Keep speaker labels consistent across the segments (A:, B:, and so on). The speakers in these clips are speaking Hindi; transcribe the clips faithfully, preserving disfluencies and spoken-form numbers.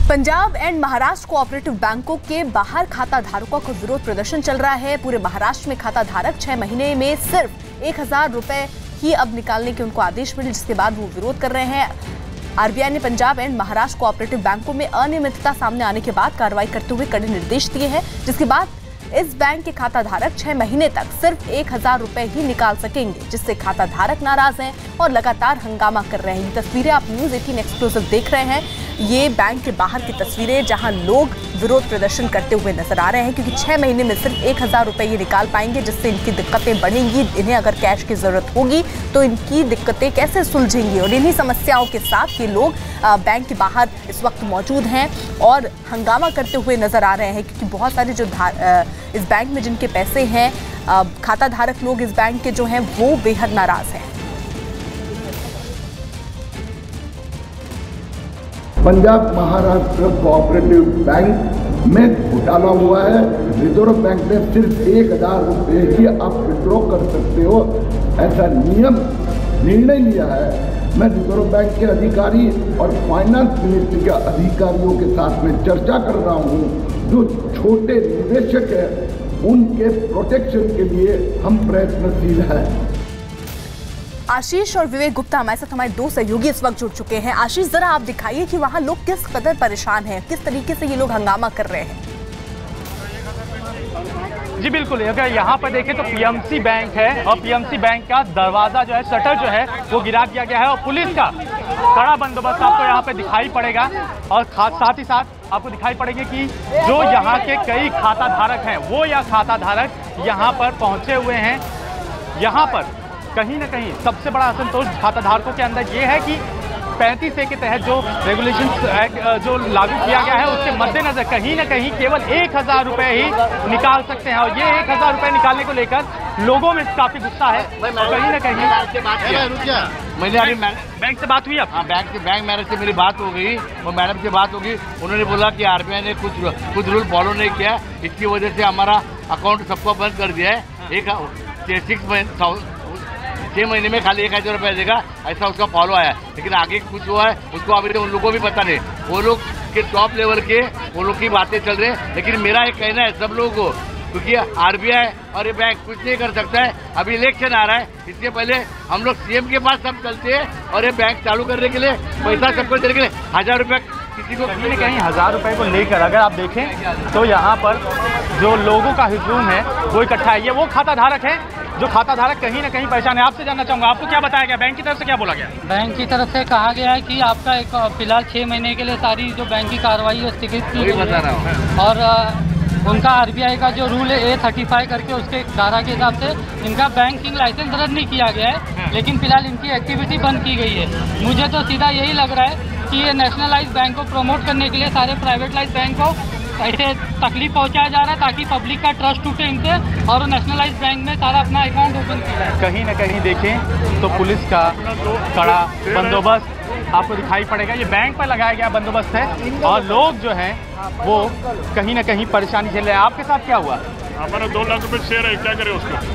A: पंजाब एंड महाराष्ट्र कोऑपरेटिव बैंकों के बाहर खाता धारकों का विरोध प्रदर्शन चल रहा है। पूरे महाराष्ट्र में खाता धारक छह महीने में सिर्फ एक हजार रुपए ही अब निकालने के उनको आदेश मिले, जिसके बाद वो विरोध कर रहे हैं। आरबीआई ने पंजाब एंड महाराष्ट्र कोऑपरेटिव बैंकों में अनियमितता सामने आने के बाद कार्रवाई करते हुए कड़े निर्देश दिए हैं, जिसके बाद इस बैंक के खाता धारक छह महीने तक सिर्फ एक हजार रुपए ही निकाल सकेंगे, जिससे खाता धारक नाराज हैं और लगातार हंगामा कर रहे हैं। ये तस्वीरें आप न्यूज़ अठारह एक्सक्लूसिव देख रहे हैं। ये बैंक के बाहर की तस्वीरें जहां लोग विरोध प्रदर्शन करते हुए नजर आ रहे हैं, क्योंकि छह महीने में सिर्फ एक हजार रुपए ये निकाल पाएंगे, जिससे इनकी दिक्कतें बढ़ेंगी। इन्हें अगर कैश की जरूरत होगी तो इनकी दिक्कतें कैसे सुलझेंगी, और इन्हीं समस्याओं के साथ ये लोग बैंक के बाहर इस वक्त मौजूद हैं और हंगामा करते हुए नजर आ रहे हैं, क्योंकि बहुत सारे जो इस बैंक में जिनके पैसे हैं, खाता धारक लोग इस बैंक के जो हैं वो बेहद नाराज हैं।
B: पंजाब महाराष्ट्र कोऑपरेटिव बैंक में घोटाला हुआ है। रिजर्व बैंक ने सिर्फ एक हजार रुपये ही आप विड्रॉ कर सकते हो, ऐसा नियम निर्णय लिया है। मैं रिजर्व बैंक के अधिकारी और फाइनेंस मिनिस्ट्री के अधिकारियों के साथ में चर्चा कर रहा हूँ। जो छोटे निवेशक हैं उनके प्रोटेक्शन के लिए हम प्रयत्नशील हैं।
A: आशीष और विवेक गुप्ता हमारे साथ, हमारे दो सहयोगी इस वक्त जुड़ चुके हैं। आशीष, जरा आप दिखाइए कि वहां लोग किस कदर परेशान हैं, किस तरीके से ये लोग हंगामा कर रहे हैं।
C: जी बिल्कुल, अगर यहाँ पर देखें तो पीएमसी बैंक है और पीएमसी बैंक का दरवाजा जो है, शटर जो है वो गिरा दिया गया है और पुलिस का कड़ा बंदोबस्त आपको यहाँ पे दिखाई पड़ेगा। और साथ ही साथ आपको दिखाई पड़ेंगे कि जो यहाँ के कई खाता धारक हैं वो या खाता धारक यहाँ पर पहुँचे हुए हैं। यहाँ पर कहीं ना कहीं सबसे बड़ा असंतोष खाता धारकों के अंदर ये है कि पैंतीस ए के तहत जो रेगुलेशन जो लागू किया गया है उसके मद्देनजर कहीं ना कहीं केवल एक हजार रुपए ही निकाल सकते हैं, और ये एक हजार रुपए निकालने को लेकर लोगों में काफी गुस्सा है। और कहीं ना कहीं
D: मैंने अभी
C: बैंक से बात हुई आप?
D: हाँ, बैंक से बैंक मैनेजर से मेरी बात हो गई और मैडम से बात होगी। उन्होंने बोला कि आरबीआई ने कुछ कुछ रूल फॉलो नहीं किया, इसकी वजह से हमारा अकाउंट सबको बंद कर दिया है। एक सिक्स छह महीने में खाली एक हजार रुपया देगा, ऐसा उसका फॉलो आया। लेकिन आगे कुछ हुआ है उसको अभी तो उन लोगों को भी पता नहीं। वो लोग के टॉप लेवल के वो लोग की बातें चल रही है। लेकिन मेरा एक कहना है सब लोगों को, क्योंकि आरबीआई और ये बैंक कुछ नहीं कर सकता है। अभी इलेक्शन आ रहा है, इससे पहले हम लोग सीएम के पास सब चलते हैं और ये बैंक चालू करने के लिए पैसा सबको देने के लिए हजार रुपया किसी को
C: कहीं ना कहीं हजार रुपए को लेकर अगर आप देखें तो यहाँ पर जो लोगों का हुजूम है वो इकट्ठा है। ये वो खाता धारक है जो खाता धारक कहीं ना कहीं परेशान है। आपसे जानना चाहूंगा, आपको क्या बताया गया, बैंक की तरफ से क्या बोला गया?
E: बैंक की तरफ से कहा गया है कि आपका एक फिलहाल छः महीने के लिए सारी जो बैंक की कार्रवाई है स्थगित की गई है, और उनका आरबीआई का जो रूल है ए थर्टी फाइव करके उसके धारा के हिसाब से इनका बैंकिंग लाइसेंस रद्द नहीं किया गया है, लेकिन फिलहाल इनकी एक्टिविटी बंद की गई है। मुझे तो सीधा यही लग रहा है कि ये नेशनलाइज बैंक को प्रमोट करने के लिए सारे प्राइवेटलाइज बैंक को ऐसे तकलीफ पहुंचाया जा रहा है ताकि पब्लिक का ट्रस्ट टूटे इनसे और नेशनलाइज बैंक में सारा अपना अकाउंट ओपन किया है।
C: कहीं ना कहीं देखें तो पुलिस का कड़ा बंदोबस्त आपको दिखाई पड़ेगा। ये बैंक पर लगाया गया बंदोबस्त है और लोग जो हैं वो कहीं ना कहीं परेशानी झेल रहे हैं। आपके साथ क्या हुआ?
F: हमारा दो लाख रुपए शेयर है, क्या करें उसको?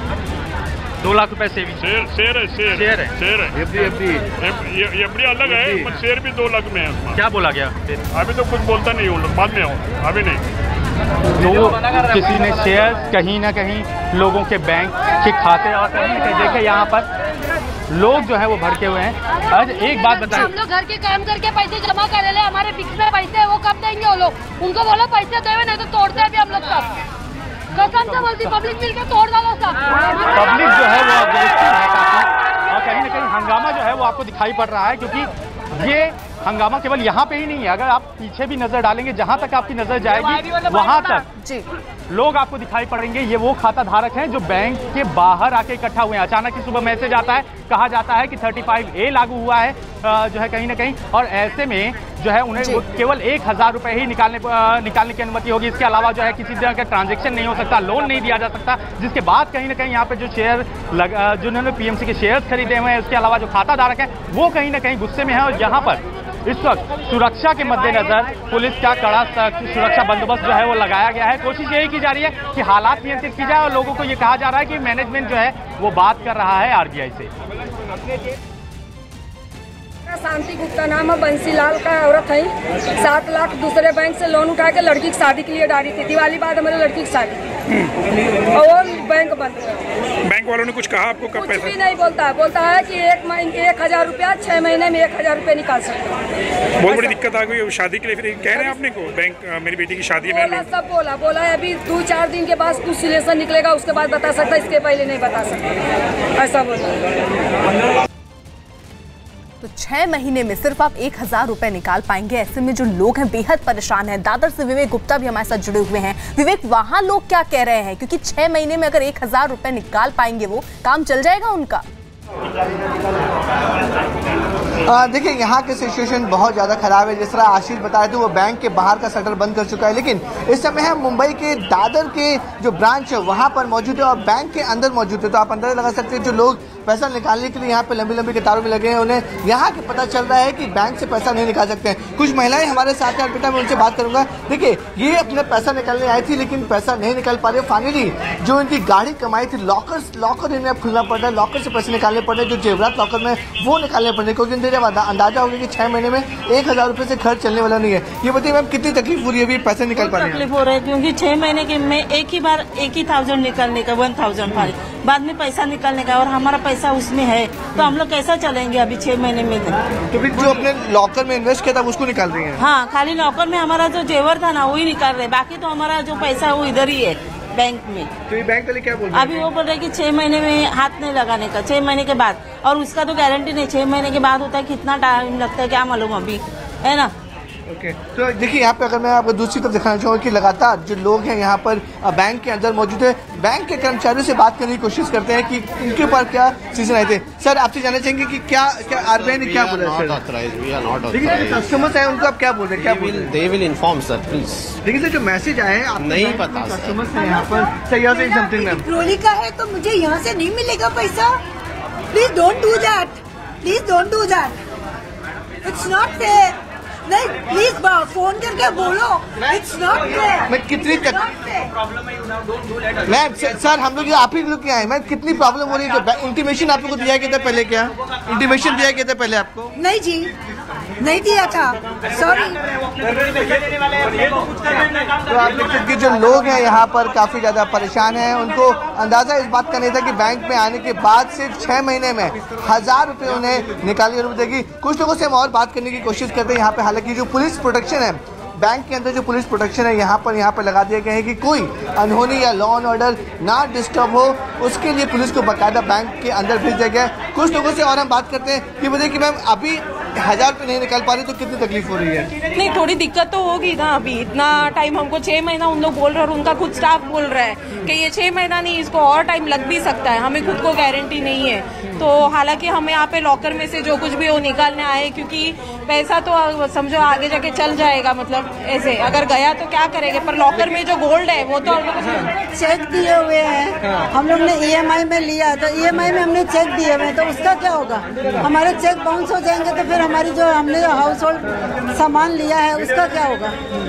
C: दो लाख रुपए सेविंग
F: शेयर शेयर है शेयर
C: शेयर है
F: शेयर है एफडी एफडी एफडी अलग है, पर शेयर भी दो लाख में है।
C: क्या बोला गया?
F: अभी तो कुछ बोलता नहीं हूँ, बाद में हूँ, अभी नहीं।
C: तो किसी ने शेयर कहीं ना कहीं लोगों के बैंक के खाते और कहीं ना कहीं देखे यहाँ पर लोग जो है वो भड़के हुए हैं। आज एक बात बताएं,
G: हम लोग घर के काम करके पैसे जमा कर रहे हैं, हमारे फिक्स में पैसे है, वो कब देंगे? वो लोग उनको बोलो पैसे देवे, नहीं तो तोड़ते हैं भी हम लोग सब। कसम से बोलती, पब्लिक मिलकर तोड़ डालो सब।
C: पब्लिक जो है वो अग्रेसिव है काफी, और कहीं ना कहीं हंगामा जो है वो आपको दिखाई पड़ रहा है, क्योंकि ये हंगामा केवल यहाँ पे ही नहीं है। अगर आप पीछे भी नजर डालेंगे, जहाँ तक आपकी नजर जाएगी वहां तक लोग आपको दिखाई पड़ेंगे। ये वो खाता धारक हैं जो बैंक के बाहर आके इकट्ठा हुए हैं। अचानक ही सुबह मैसेज आता है, कहा जाता है कि थर्टी फाइव ए लागू हुआ है जो है कहीं ना कहीं, और ऐसे में जो है उन्हें केवल एक हजार रुपए ही निकालने निकालने की अनुमति होगी। इसके अलावा जो है किसी तरह का ट्रांजैक्शन नहीं हो सकता, लोन नहीं दिया जा सकता। जिसके बाद कहीं ना कहीं यहाँ पे जो शेयर जिन्होंने पीएमसी के शेयर्स खरीदे हुए हैं, उसके अलावा जो खाता धारक है वो कहीं ना कहीं गुस्से में है। और यहाँ पर इस वक्त सुरक्षा के मद्देनजर पुलिस का कड़ा सुरक्षा बंदोबस्त जो है वो लगाया गया है। कोशिश यही की जा रही है कि हालात नियंत्रित की जाए, और लोगों को ये कहा जा रहा है कि मैनेजमेंट जो है वो बात कर रहा है आरबीआई से।
H: शांति गुप्ता नाम है, बंसीलाल का औरत है। सात लाख दूसरे बैंक से लोन उठा के लड़की की शादी के लिए डाली थी। दिवाली बाद हमारे लड़की की शादी और वो बैंक बंद है।
F: बैंक वालों ने कुछ कहा आपको कब
H: कुछ
F: पैसा?
H: भी नहीं बोलता है, बोलता है कि एक महीने एक हजार रुपया छह महीने में एक हजार रुपया निकाल सकते हैं।
F: बहुत बड़ी दिक्कत आ गई शादी के लिए, फिर कह रहे हैं आपने को बैंक मेरी बेटी की शादी में
H: बोला, सब बोला बोला है अभी दो चार दिन के बाद कुछ सिलेक्शन निकलेगा, उसके बाद बता सकता, इसके पहले नहीं बता सकता, ऐसा बोला।
A: तो छह महीने में सिर्फ आप एक हजार रुपए निकाल पाएंगे। ऐसे में जो लोग हैं बेहद परेशान हैं। दादर से विवेक गुप्ता भी हमारे साथ जुड़े हुए हैं। विवेक, वहां लोग क्या कह रहे हैं, क्योंकि छह महीने में अगर एक हजार रुपए निकाल पाएंगे वो काम चल जाएगा उनका?
I: देखिए, यहाँ की सिचुएशन बहुत ज़्यादा ख़राब है। जिस तरह आशीष बताया था, वो बैंक के बाहर का शटर बंद कर चुका है, लेकिन इस समय हम मुंबई के दादर के जो ब्रांच है वहाँ पर मौजूद है और बैंक के अंदर मौजूद है। तो आप अंदाजा लगा सकते हैं जो लोग पैसा निकालने के लिए यहाँ पे लंबी लंबी कतारों में लगे हैं, उन्हें यहाँ के पता चल रहा है कि बैंक से पैसा नहीं निकाल सकते हैं। कुछ महिलाएं हमारे साथ हैं, बेटा मैं उनसे बात करूँगा। देखिए, ये अपने पैसा निकालने आई थी लेकिन पैसा नहीं निकाल पा रहे। फाइनली जो इनकी गाड़ी कमाई थी, लॉकर लॉकर इन्हें अब खुलना पड़ रहा है, लॉकर से पैसे निकालने पड़ रहे हैं, जो जेवरात लॉकर में वो निकालने पड़ रहे हैं, क्योंकि इनसे जब अंदाजा होगा कि छह महीने में एक हजार रुपये से खर्च चलने वाला नहीं है। ये बताइए मैम, कितनी तकलीफ हो रही है अभी पैसे निकाल पा रहे हैं?
J: तकलीफ हो रहा है क्योंकि छह महीने के में एक ही बार एक ही थाउजेंड निकालने का, वन थाउजेंड बाद में पैसा निकालने का, और हमारा पैसा उसमें है, तो हम लोग कैसा चलेंगे अभी छह महीने में?
I: तो फिर जो अपने लॉकर में इन्वेस्ट किया था उसको निकाल रही हैं?
J: हाँ, खाली लॉकर में हमारा जो जेवर था ना वही निकाल रहे, बाकी तो हमारा जो पैसा है वो इधर ही है बैंक में।
I: तो ये बैंक वाले क्या बोल रहे हैं?
J: अभी वो बोल रहे हैं कि छह महीने में हाथ नहीं लगाने का, छह महीने के बाद, और उसका तो गारंटी नहीं, छह महीने के बाद होता है, कितना टाइम लगता है क्या मालूम अभी, है ना।
I: Okay okay. तो देखिए, यहाँ पे अगर मैं आपको दूसरी तरफ दिखाना चाहूँगा कि लगातार जो लोग हैं यहाँ पर बैंक के अंदर मौजूद है, बैंक के कर्मचारियों से बात करने की कोशिश करते हैं कि उनके ऊपर क्या सीजन आए थे। सर, आपसे जानना चाहेंगे कि क्या क्या आरबीआई ने क्या बोला है? लेकिन कस्टमर्स आए उनको आप क्या बोल रहे हैं? क्या बोल रहे हैं?
K: They will inform sir, please.
I: लेकिन सर जो मैसेज आए हैं
K: नहीं पता,
I: कस्टमर्स हैं यहाँ पर। सही है समथिंग मैम,
L: ट्रॉली का है तो मुझे यहाँ से नहीं मिलेगा पैसा। Please don't do that, please don't do that, it's not fair. नहीं, प्लीज फोन करके बोलो, इट्स नॉट फेयर।
I: मैं कितनी मैम सर, हम लोग आप ही लोग क्या है मैम, कितनी प्रॉब्लम हो रही है? इंटीमेशन आप लोग को दिया गया था पहले? क्या इंटीमेशन दिया गया था पहले आपको?
L: नहीं जी, नहीं दिया था, सॉरी।
I: तो आप देख सकते जो लोग हैं यहाँ पर काफी ज्यादा परेशान हैं। उनको अंदाजा इस बात का नहीं था कि बैंक में आने के बाद सिर्फ छह महीने में हजार रुपए उन्हें निकालने की जरूरत देगी। कुछ लोगों से हम और बात करने की कोशिश करते हैं यहाँ पे। हालांकि जो पुलिस प्रोटेक्शन है बैंक के अंदर, जो पुलिस प्रोटेक्शन है यहाँ पर यहाँ पर लगा दिया गया है कि कोई अनहोनी या लॉ एंड ऑर्डर ना डिस्टर्ब हो, उसके लिए पुलिस को बाकायदा बैंक के अंदर भेज दिया गया है। कुछ लोगों से और हम बात करते हैं कि बताइए कि मैम अभी हजार रुपये नहीं निकाल पा रही तो कितनी तकलीफ हो रही है?
M: नहीं, थोड़ी दिक्कत तो होगी ना। अभी इतना टाइम हमको छह महीना उन लोग बोल रहे हैं और उनका खुद स्टाफ बोल रहा है कि ये छह महीना नहीं, इसको और टाइम लग भी सकता है, हमें खुद को गारंटी नहीं है। तो हालांकि हमें यहाँ पे लॉकर में से जो कुछ भी वो निकालने आए, क्योंकि पैसा तो समझो आगे जाके चल जाएगा, मतलब ऐसे अगर गया तो क्या करेंगे, पर लॉकर में जो गोल्ड है वो तो
L: चेक दिए हुए हैं। हम लोग ने ई एम आई में लिया, तो ई एम आई में हमने चेक दिए हुए हैं, तो उसका क्या होगा? हमारे चेक बाउंस हो जाएंगे तो फिर हमारी जो हमने हाउस होल्ड सामान लिया है उसका क्या होगा?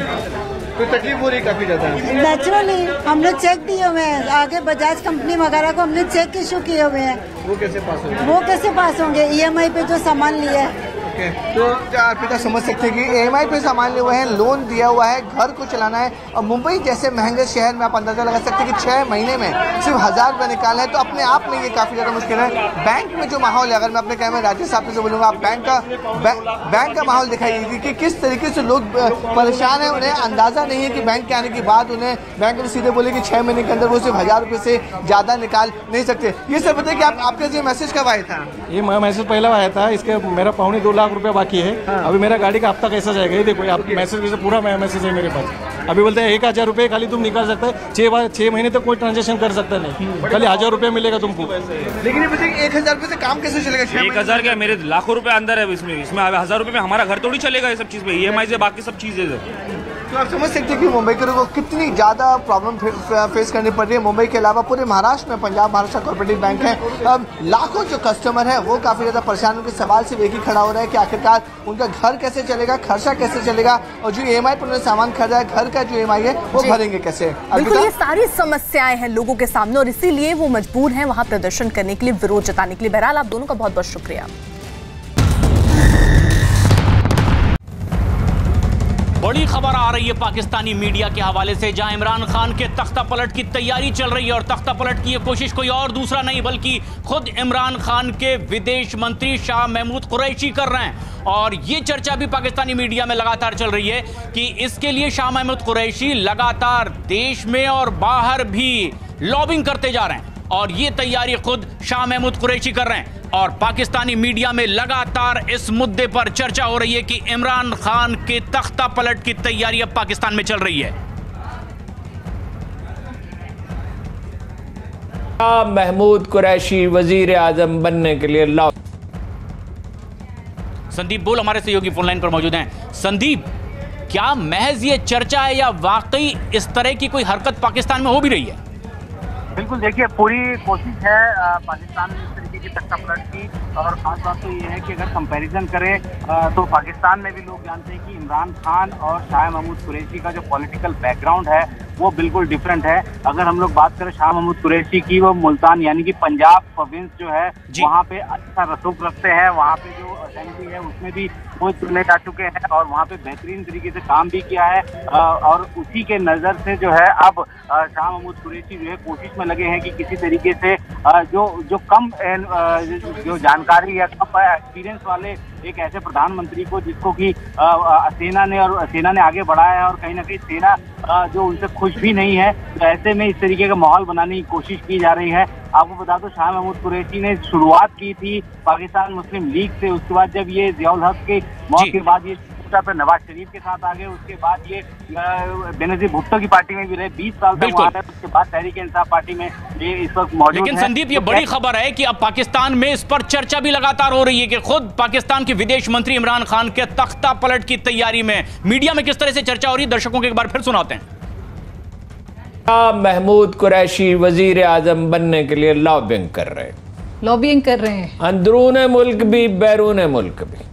I: तो तकलीफ हो रही काफी ज्यादा।
L: नेचुरली हमने चेक दिए हुए हैं, आगे बजाज कंपनी वगैरह को हमने चेक इशू किए हुए हैं।
I: वो कैसे पास होंगे?
L: वो कैसे पास होंगे? ई एम आई पे जो सामान लिया है।
I: ओके, तो आप पिता समझ सकते हैं कि ई एम आई पे सामान लिए हुए हैं, लोन दिया हुआ है, घर को चलाना है, और मुंबई जैसे महंगे शहर में आप अंदाजा लगा सकते हैं कि छह महीने में सिर्फ हजार रुपये निकालना है, तो अपने आप में ये काफी ज्यादा मुश्किल है। बैंक में जो माहौल है, अगर मैं अपने कैमरे राजेश साहब से बोलूँगा, आप बैंक का बैंक का माहौल दिखाइए कि किस तरीके से लोग परेशान है। उन्हें अंदाजा नहीं है कि बैंक के आने के बाद उन्हें बैंक ने सीधे बोले कि छह महीने के अंदर वो सिर्फ हजार रुपये से ज्यादा निकाल नहीं सकते। ये सब बताइए कि आप आपका ये मैसेज कब आया था?
N: ये मैसेज पहला आया था, इसके मेरा पौने दो लाख रुपया बाकी है। हाँ। अभी मेरा गाड़ी का हफ्ता कैसा जाएगा ये देखो, आप मैसेज से पूरा मैसेज है मेरे पास। अभी बोलते हैं एक हजार रुपये खाली तुम निकाल सकते हैं, छह बार छह महीने तक कोई ट्रांजेक्शन कर सकता नहीं, खाली हजार रुपये मिलेगा तुमको।
I: लेकिन ये बताइए एक हजार रुपये से काम कैसे चलेगा?
O: एक हजार क्या, मेरे लाखों रुपए अंदर है इसमें इसमें हजार रुपये में हमारा घर थोड़ी चलेगा। ये सब चीज़ में ई एम आई से बाकी सब चीज़ें।
I: तो आप समझ सकते हैं कि मुंबई के लोगों को कितनी ज़्यादा प्रॉब्लम फेस करनी पड़ रही है। मुंबई के अलावा पूरे महाराष्ट्र में पंजाब महाराष्ट्र कोऑपरेटिव बैंक है, अब लाखों जो कस्टमर हैं वो काफ़ी ज़्यादा परेशान। उनके सवाल सिर्फ एक ही खड़ा हो रहा है कि आखिरकार उनका घर कैसे चलेगा, खर्चा कैसे चलेगा, और जो ई एम आई पर उन्होंने सामान खरीदा है, घर का जो ई एम आई है वो भरेंगे कैसे?
A: बिल्कुल, ये सारी समस्याएं हैं लोगों के सामने और इसीलिए वो मजबूर हैं वहां प्रदर्शन करने के लिए, विरोध जताने के लिए। बहरहाल आप दोनों का बहुत बहुत शुक्रिया।
K: बड़ी खबर आ रही है पाकिस्तानी मीडिया के हवाले से, जहां इमरान खान के तख्ता पलट की तैयारी चल रही है और तख्ता पलट की ये कोशिश कोई और दूसरा नहीं बल्कि खुद इमरान खान के विदेश मंत्री शाह महमूद कुरैशी कर रहे हैं। और ये चर्चा भी पाकिस्तानी मीडिया में लगातार चल रही है कि इसके लिए शाह महमूद कुरैशी लगातार देश में और बाहर भी लॉबिंग करते जा रहे हैं और ये तैयारी खुद शाह महमूद कुरैशी कर रहे हैं। और पाकिस्तानी मीडिया में लगातार इस मुद्दे पर चर्चा हो रही है कि इमरान खान के तख्ता पलट की तैयारी अब पाकिस्तान में चल रही है।
P: महमूद कुरैशी वजीर आजम बनने के लिए लॉ।
K: संदीप बोल हमारे सहयोगी फोनलाइन पर मौजूद हैं। संदीप, क्या महज ये चर्चा है या वाकई इस तरह की कोई हरकत पाकिस्तान में हो भी रही है?
Q: बिल्कुल, देखिए पूरी कोशिश है पाकिस्तान में इस तरीके की तख्ता पलट की, और खास बात तो ये है कि अगर कंपैरिजन करें तो पाकिस्तान में भी लोग जानते हैं कि इमरान खान और शाह महमूद कुरैशी का जो पॉलिटिकल बैकग्राउंड है वो बिल्कुल डिफरेंट है। अगर हम लोग बात करें शाह महमूद कुरैशी की, वो मुल्तान यानी कि पंजाब प्रोविंस जो है वहाँ पे अच्छा रसूख रखते हैं, वहाँ पे जो असेंबली है उसमें भी वो चुने जा चुके हैं और वहाँ पे बेहतरीन तरीके से काम भी किया है। और उसी के नज़र से जो है अब शाह महमूद कुरैशी जो है कोशिश में लगे हैं कि किसी तरीके से जो जो कम जो जानकारी या कम एक्सपीरियंस वाले एक ऐसे प्रधानमंत्री को जिसको कि सेना ने और सेना ने आगे बढ़ाया है और कहीं ना कहीं सेना जो उनसे खुश भी नहीं है, तो ऐसे में इस तरीके का माहौल बनाने की कोशिश की जा रही है। आपको बता दो, शाह महमूद कुरैशी ने शुरुआत की थी पाकिस्तान मुस्लिम लीग से, उसके बाद जब ये ज़ियाउल हक के मौत के बाद ये पे नवाज शरीफ के साथ आ गए, उसके बाद ये बेनजीर भुट्टो की पार्टी में भी रहे, बीस साल तक वहाँ रहे, उसके बाद तहरीक इंसाफ पार्टी में ये इस वक्त मौजूद है।
K: लेकिन संदीप, ये बड़ी खबर है कि अब पाकिस्तान में इस पर चर्चा भी लगातार हो रही है कि खुद पाकिस्तान के विदेश मंत्री इमरान खान के तख्ता पलट की तैयारी में मीडिया में किस तरह से चर्चा हो रही है, दर्शकों को एक बार फिर सुनाते हैं।
P: महमूद कुरैशी वजीर आजम बनने के लिए लॉबिंग कर रहे हैं
R: लॉबिंग कर रहे हैं
P: अंदरून मुल्क भी बैरून मुल्क भी।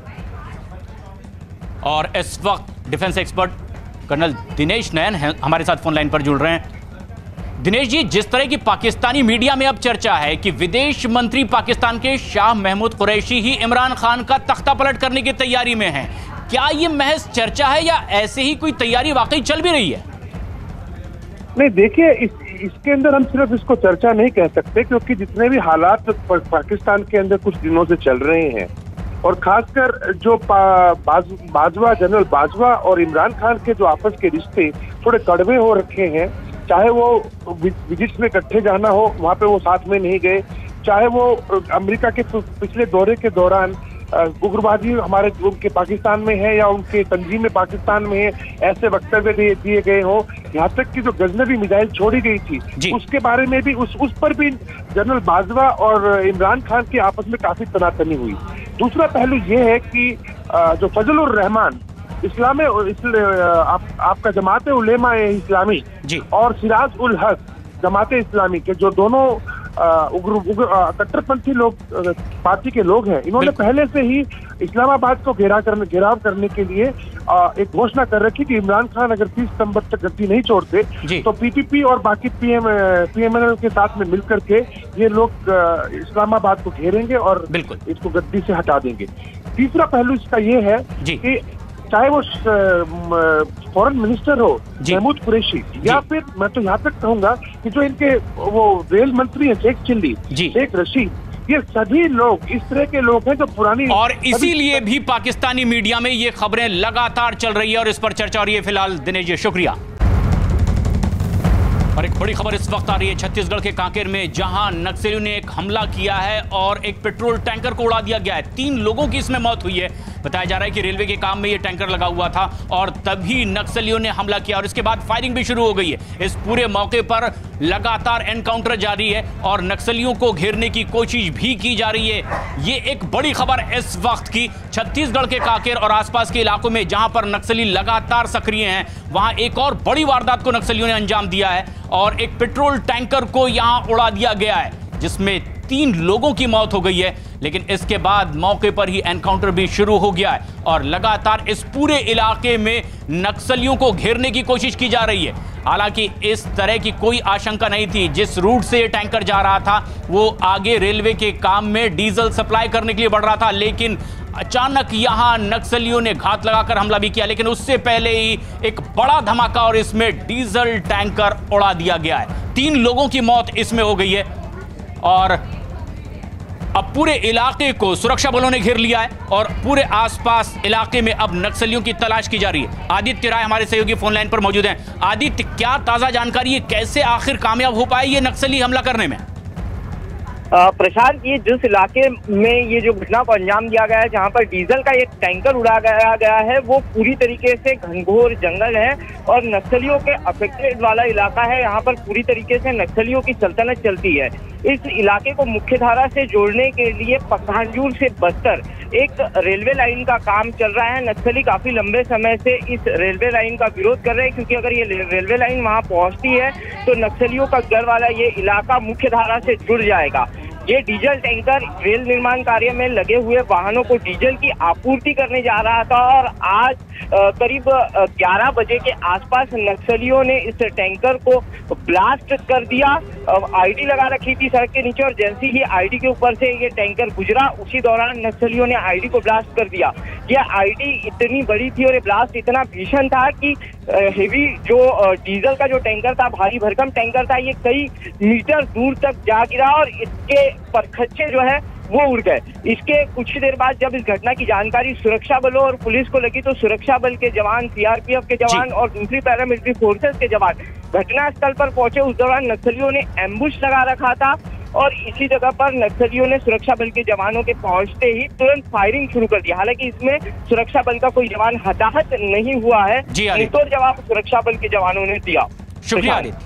K: और इस वक्त defence expert colonel Dinesh Nayan हमारे साथ फोन लाइन पर जुड़ रहे हैं। दिनेश जी, जिस तरह की पाकिस्तानी मीडिया में अब चर्चा है कि विदेश मंत्री पाकिस्तान के शाह महमूद कुरैशी ही इमरान खान का तख्ता पलट करने की तैयारी में हैं, क्या ये महज चर्चा है या ऐसे ही कोई तैयारी वाकई चल भी रही है?
S: नहीं, देखिए इस, इसके अंदर हम सिर्फ इसको चर्चा नहीं कह सकते, क्योंकि जितने भी हालात पाकिस्तान के अंदर कुछ दिनों से चल रहे हैं और खासकर जो बाज, बाजवा जनरल बाजवा और इमरान खान के जो आपस के रिश्ते थोड़े कड़वे हो रखे हैं, चाहे वो विजिट्स में इकट्ठे जाना हो वहाँ पे वो साथ में नहीं गए, चाहे वो अमेरिका के पिछले दौरे के दौरान उग्रवादी हमारे उनके पाकिस्तान में है या उनके तंजीम में पाकिस्तान में है ऐसे वक्तव्य दिए गए हो, यहाँ तक कि जो गजनवी मिसाइल छोड़ी गई थी उसके बारे में भी उस उस पर भी जनरल बाजवा और इमरान खान के आपस में काफी तनातनी हुई। दूसरा पहलू ये है कि जो फजलुर रहमान इस्लाम आप, आपका जमात उलेमा इस्लामी और सिराज उल हक जमात इस्लामी के जो दोनों उग्र उग्र कट्टरपंथी लोग पार्टी के लोग हैं, इन्होंने पहले से ही इस्लामाबाद को घेरा करने घेराव करने के लिए एक घोषणा कर रखी कि इमरान खान अगर तीस सितंबर तक गद्दी नहीं छोड़ते तो पीपीपी और बाकी पीएम पीएमएल के साथ में मिलकर के ये लोग इस्लामाबाद को घेरेंगे और इसको गद्दी से हटा देंगे। तीसरा पहलू इसका ये है कि चाहे वो फॉरेन मिनिस्टर हो महमूद कुरैशी या फिर मैं तो यहाँ तक कहूंगा कि जो इनके वो रेल मंत्री हैं शेख चिल्ली, शेख रशीद, ये सभी लोग इस तरह के लोग हैं जो पुरानी,
K: और इसीलिए भी पाकिस्तानी मीडिया में ये खबरें लगातार चल रही है और इस पर चर्चा हो रही है। फिलहाल दिनेश जी शुक्रिया। और एक बड़ी खबर इस वक्त आ रही है छत्तीसगढ़ के कांकेर में, जहां नक्सलियों ने एक हमला किया है और एक पेट्रोल टैंकर को उड़ा दिया गया है। तीन लोगों की इसमें मौत हुई है। बताया जा रहा है कि रेलवे के काम में यह टैंकर लगा हुआ था और तभी नक्सलियों ने हमला किया और इसके बाद फायरिंग भी शुरू हो गई है। इस पूरे मौके पर लगातार एनकाउंटर जारी है और नक्सलियों को घेरने की कोशिश भी की जा रही है। ये एक बड़ी खबर इस वक्त की छत्तीसगढ़ के कांकेर और आसपास के इलाकों में, जहां पर नक्सली लगातार सक्रिय हैं, वहां एक और बड़ी वारदात को नक्सलियों ने अंजाम दिया है और एक पेट्रोल टैंकर को यहां उड़ा दिया गया है जिसमें तीन लोगों की मौत हो गई है। लेकिन इसके बाद मौके पर ही एनकाउंटर भी शुरू हो गया है और लगातार इस पूरे इलाके में नक्सलियों को घेरने की कोशिश की जा रही है। हालांकि इस तरह की कोई आशंका नहीं थी। जिस रूट से ये टैंकर जा रहा था वो आगे रेलवे के काम में डीजल सप्लाई करने के लिए बढ़ रहा था, लेकिन अचानक यहां नक्सलियों ने घात लगाकर हमला भी किया, लेकिन उससे पहले ही एक बड़ा धमाका और इसमें डीजल टैंकर उड़ा दिया गया है। तीन लोगों की मौत इसमें हो गई है और अब पूरे इलाके को सुरक्षा बलों ने घेर लिया है और पूरे आसपास इलाके में अब नक्सलियों की तलाश की जा रही है। आदित्य राय हमारे सहयोगी फोन लाइन पर मौजूद हैं। आदित्य, क्या ताजा जानकारी है, कैसे आखिर कामयाब हो पाए ये नक्सली हमला करने में?
R: प्रशांत, ये जिस इलाके में ये जो घटना को अंजाम दिया गया है, जहां पर डीजल का एक टैंकर उड़ा गया गया है, वो पूरी तरीके से घनघोर जंगल है और नक्सलियों के अफेक्टेड वाला इलाका है। यहाँ पर पूरी तरीके से नक्सलियों की सल्तनत चलती है। इस इलाके को मुख्यधारा से जोड़ने के लिए पखांजूर से बस्तर एक रेलवे लाइन का काम चल रहा है। नक्सली काफी लंबे समय से इस रेलवे लाइन का विरोध कर रहे हैं, क्योंकि अगर ये रेलवे लाइन वहां पहुंचती है तो नक्सलियों का घर वाला ये इलाका मुख्यधारा से जुड़ जाएगा। ये डीजल टैंकर रेल निर्माण कार्य में लगे हुए वाहनों को डीजल की आपूर्ति करने जा रहा था और आज करीब ग्यारह बजे के आसपास नक्सलियों ने इस टैंकर को ब्लास्ट कर दिया। आईडी लगा रखी थी सड़क के नीचे और जैसे ही आईडी के ऊपर से ये टैंकर गुजरा, उसी दौरान नक्सलियों ने आईडी को ब्लास्ट कर दिया। ये आईडी इतनी बड़ी थी और ये ब्लास्ट इतना भीषण था कि हेवी जो डीजल का जो टैंकर था, भारी भरकम टैंकर था, ये कई मीटर दूर तक जा गिरा और इसके परखच्चे जो है वो उड़ गए। इसके कुछ देर बाद जब इस घटना की जानकारी सुरक्षा बलों और पुलिस को लगी तो सुरक्षा बल के जवान, सीआरपीएफ के जवान और दूसरी पैरामिलिट्री फोर्सेस के जवान घटनास्थल पर पहुंचे। उस दौरान नक्सलियों ने एम्बुश लगा रखा था और इसी जगह पर नक्सलियों ने सुरक्षा बल के जवानों के पहुंचते ही तुरंत फायरिंग शुरू कर दी। हालांकि इसमें सुरक्षा बल का कोई जवान हताहत नहीं हुआ है। मुंहतोड़ जवाब सुरक्षा बल के जवानों ने दिया।
K: शुक्रिया आदित्य।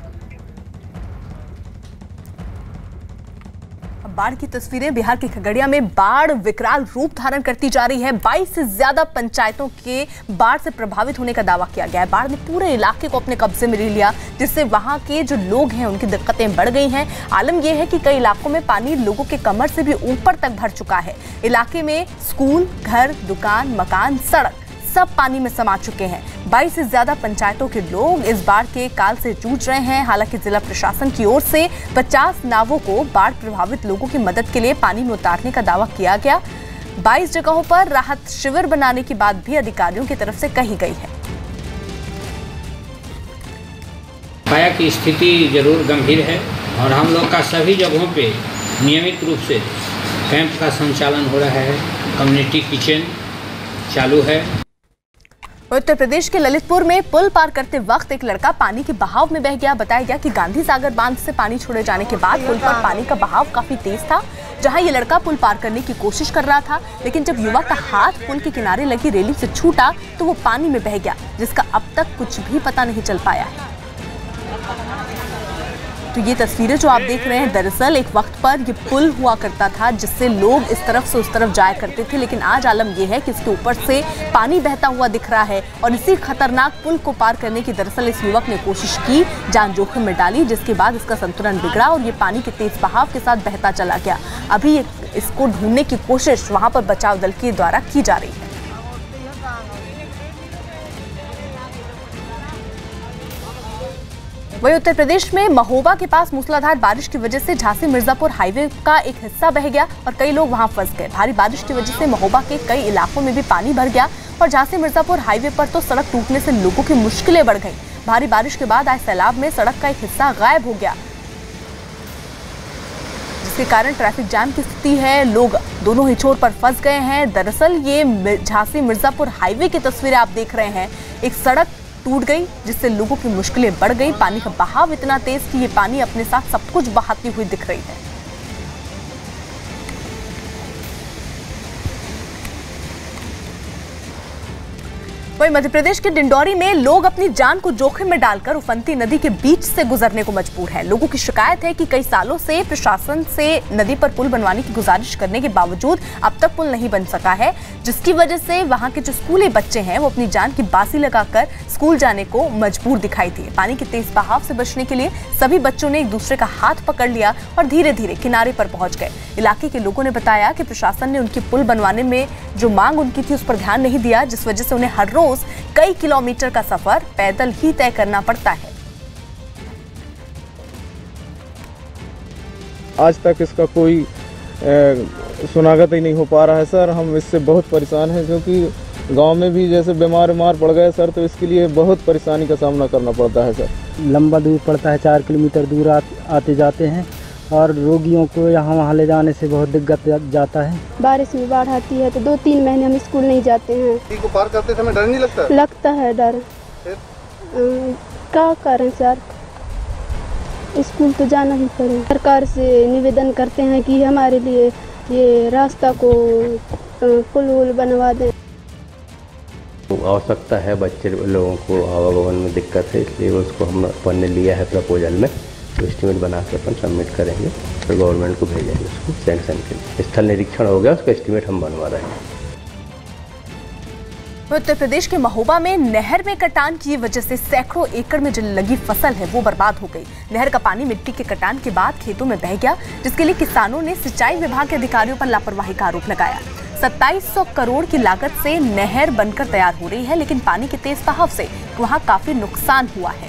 A: बाढ़ की तस्वीरें। बिहार के खगड़िया में बाढ़ विकराल रूप धारण करती जा रही है। बाईस से ज्यादा पंचायतों के बाढ़ से प्रभावित होने का दावा किया गया है। बाढ़ ने पूरे इलाके को अपने कब्जे में ले लिया, जिससे वहां के जो लोग हैं उनकी दिक्कतें बढ़ गई हैं। आलम यह है कि कई इलाकों में पानी लोगों के कमर से भी ऊपर तक भर चुका है। इलाके में स्कूल, घर, दुकान, मकान, सड़क सब पानी में समा चुके हैं। बाईस से ज्यादा पंचायतों के लोग इस बाढ़ के काल से जूझ रहे हैं। हालांकि जिला प्रशासन की ओर से पचास नावों को बाढ़ प्रभावित लोगों की मदद के लिए पानी में उतारने का दावा किया गया। बाईस जगहों पर राहत शिविर बनाने की बात भी अधिकारियों की तरफ से कही गई है।
T: पाया की स्थिति जरूर गंभीर है और हम लोग का सभी जगहों पे नियमित रूप से कैंप का संचालन हो रहा है। कम्युनिटी किचन चालू है।
A: उत्तर प्रदेश के ललितपुर में पुल पार करते वक्त एक लड़का पानी के बहाव में बह गया। बताया गया कि गांधी सागर बांध से पानी छोड़े जाने के बाद पुल पर पानी का बहाव काफी तेज था। जहां ये लड़का पुल पार करने की कोशिश कर रहा था, लेकिन जब युवक का हाथ पुल के किनारे लगी रेलिंग से छूटा तो वो पानी में बह गया, जिसका अब तक कुछ भी पता नहीं चल पाया है। तो ये तस्वीरें जो आप देख रहे हैं, दरअसल एक वक्त पर ये पुल हुआ करता था जिससे लोग इस तरफ से उस तरफ जाया करते थे, लेकिन आज आलम ये है कि इसके ऊपर से पानी बहता हुआ दिख रहा है और इसी खतरनाक पुल को पार करने की दरअसल इस युवक ने कोशिश की, जान जोखिम में डाली, जिसके बाद इसका संतुलन बिगड़ा और ये पानी के तेज बहाव के साथ बहता चला गया। अभी इसको ढूंढने की कोशिश वहां पर बचाव दल के द्वारा की जा रही है। वहीं उत्तर प्रदेश में महोबा के पास मूसलाधार बारिश की वजह से झांसी मिर्जापुर हाईवे का एक हिस्सा बह गया और कई लोग वहां फंस गए। भारी बारिश की वजह से महोबा के कई इलाकों में भी पानी भर गया और झांसी मिर्जापुर हाईवे पर तो सड़क टूटने से लोगों की मुश्किलें बढ़ गई। भारी बारिश के बाद आज सैलाब में सड़क का एक हिस्सा गायब हो गया, जिसके कारण ट्रैफिक जाम की स्थिति है। लोग दोनों ही छोर पर फंस गए हैं। दरअसल ये झांसी मिर्जापुर हाईवे की तस्वीरें आप देख रहे हैं। एक सड़क टूट गई जिससे लोगों की मुश्किलें बढ़ गई। पानी का बहाव इतना तेज कि ये पानी अपने साथ सब कुछ बहाती हुई दिख रही है। वहीं मध्य प्रदेश के डिंडौरी में लोग अपनी जान को जोखिम में डालकर उफनती नदी के बीच से गुजरने को मजबूर हैं। लोगों की शिकायत है कि कई सालों से प्रशासन से नदी पर पुल बनवाने की गुजारिश करने के बावजूद अब तक पुल नहीं बन सका है, जिसकी वजह से वहां के जो स्कूली बच्चे हैं वो अपनी जान की बाजी लगाकर स्कूल जाने को मजबूर दिखाई दिए। पानी के तेज बहाव से बचने के लिए सभी बच्चों ने एक दूसरे का हाथ पकड़ लिया और धीरे धीरे किनारे पर पहुंच गए। इलाके के लोगों ने बताया कि प्रशासन ने उनकी पुल बनवाने में जो मांग उनकी थी उस पर ध्यान नहीं दिया, जिस वजह से उन्हें हर रोज कई किलोमीटर का सफर पैदल ही तय करना पड़ता है।
U: आज तक इसका कोई सुनागत ही नहीं हो पा रहा है सर। हम इससे बहुत परेशान हैं क्योंकि गांव में भी जैसे बीमार बीमार पड़ गए सर, तो इसके लिए बहुत परेशानी का सामना करना पड़ता है सर।
V: लंबा दूर पड़ता है, चार किलोमीटर दूर आ, आते जाते हैं और रोगियों को यहाँ वहाँ ले जाने से बहुत दिक्कत जाता है।
W: बारिश में बाढ़ आती है तो दो तीन महीने हम स्कूल नहीं जाते हैं।
I: नदी को पार करते समय डर नहीं लगता?
W: लगता है डर। क्या करें सर, स्कूल तो जाना ही पड़े। सरकार से निवेदन करते हैं कि हमारे लिए ये रास्ता को पुल वुल बनवा दें।
X: आवश्यकता है, बच्चे लोगों को आवागमन में दिक्कत है, इसलिए उसको हम अपन ने लिया है प्रपोजल में, तो एस्टीमेट बना के अपन सबमिट करेंगे तो गवर्नमेंट को भेजेंगे उसको सैंक्शन के लिए। स्थल निरीक्षण हो गया, उसका एस्टीमेट हम बनवा रहे हैं।
A: उत्तर प्रदेश के महोबा में नहर में कटान की वजह से सैकड़ों एकड़ में जो लगी फसल है वो बर्बाद हो गई। नहर का पानी मिट्टी के कटान के बाद खेतों में बह गया, जिसके लिए किसानों ने सिंचाई विभाग के अधिकारियों पर लापरवाही का आरोप लगाया। सत्ताईस सौ करोड़ की लागत से नहर बनकर तैयार हो रही है, लेकिन पानी के तेज बहाव से वहां काफी नुकसान हुआ है।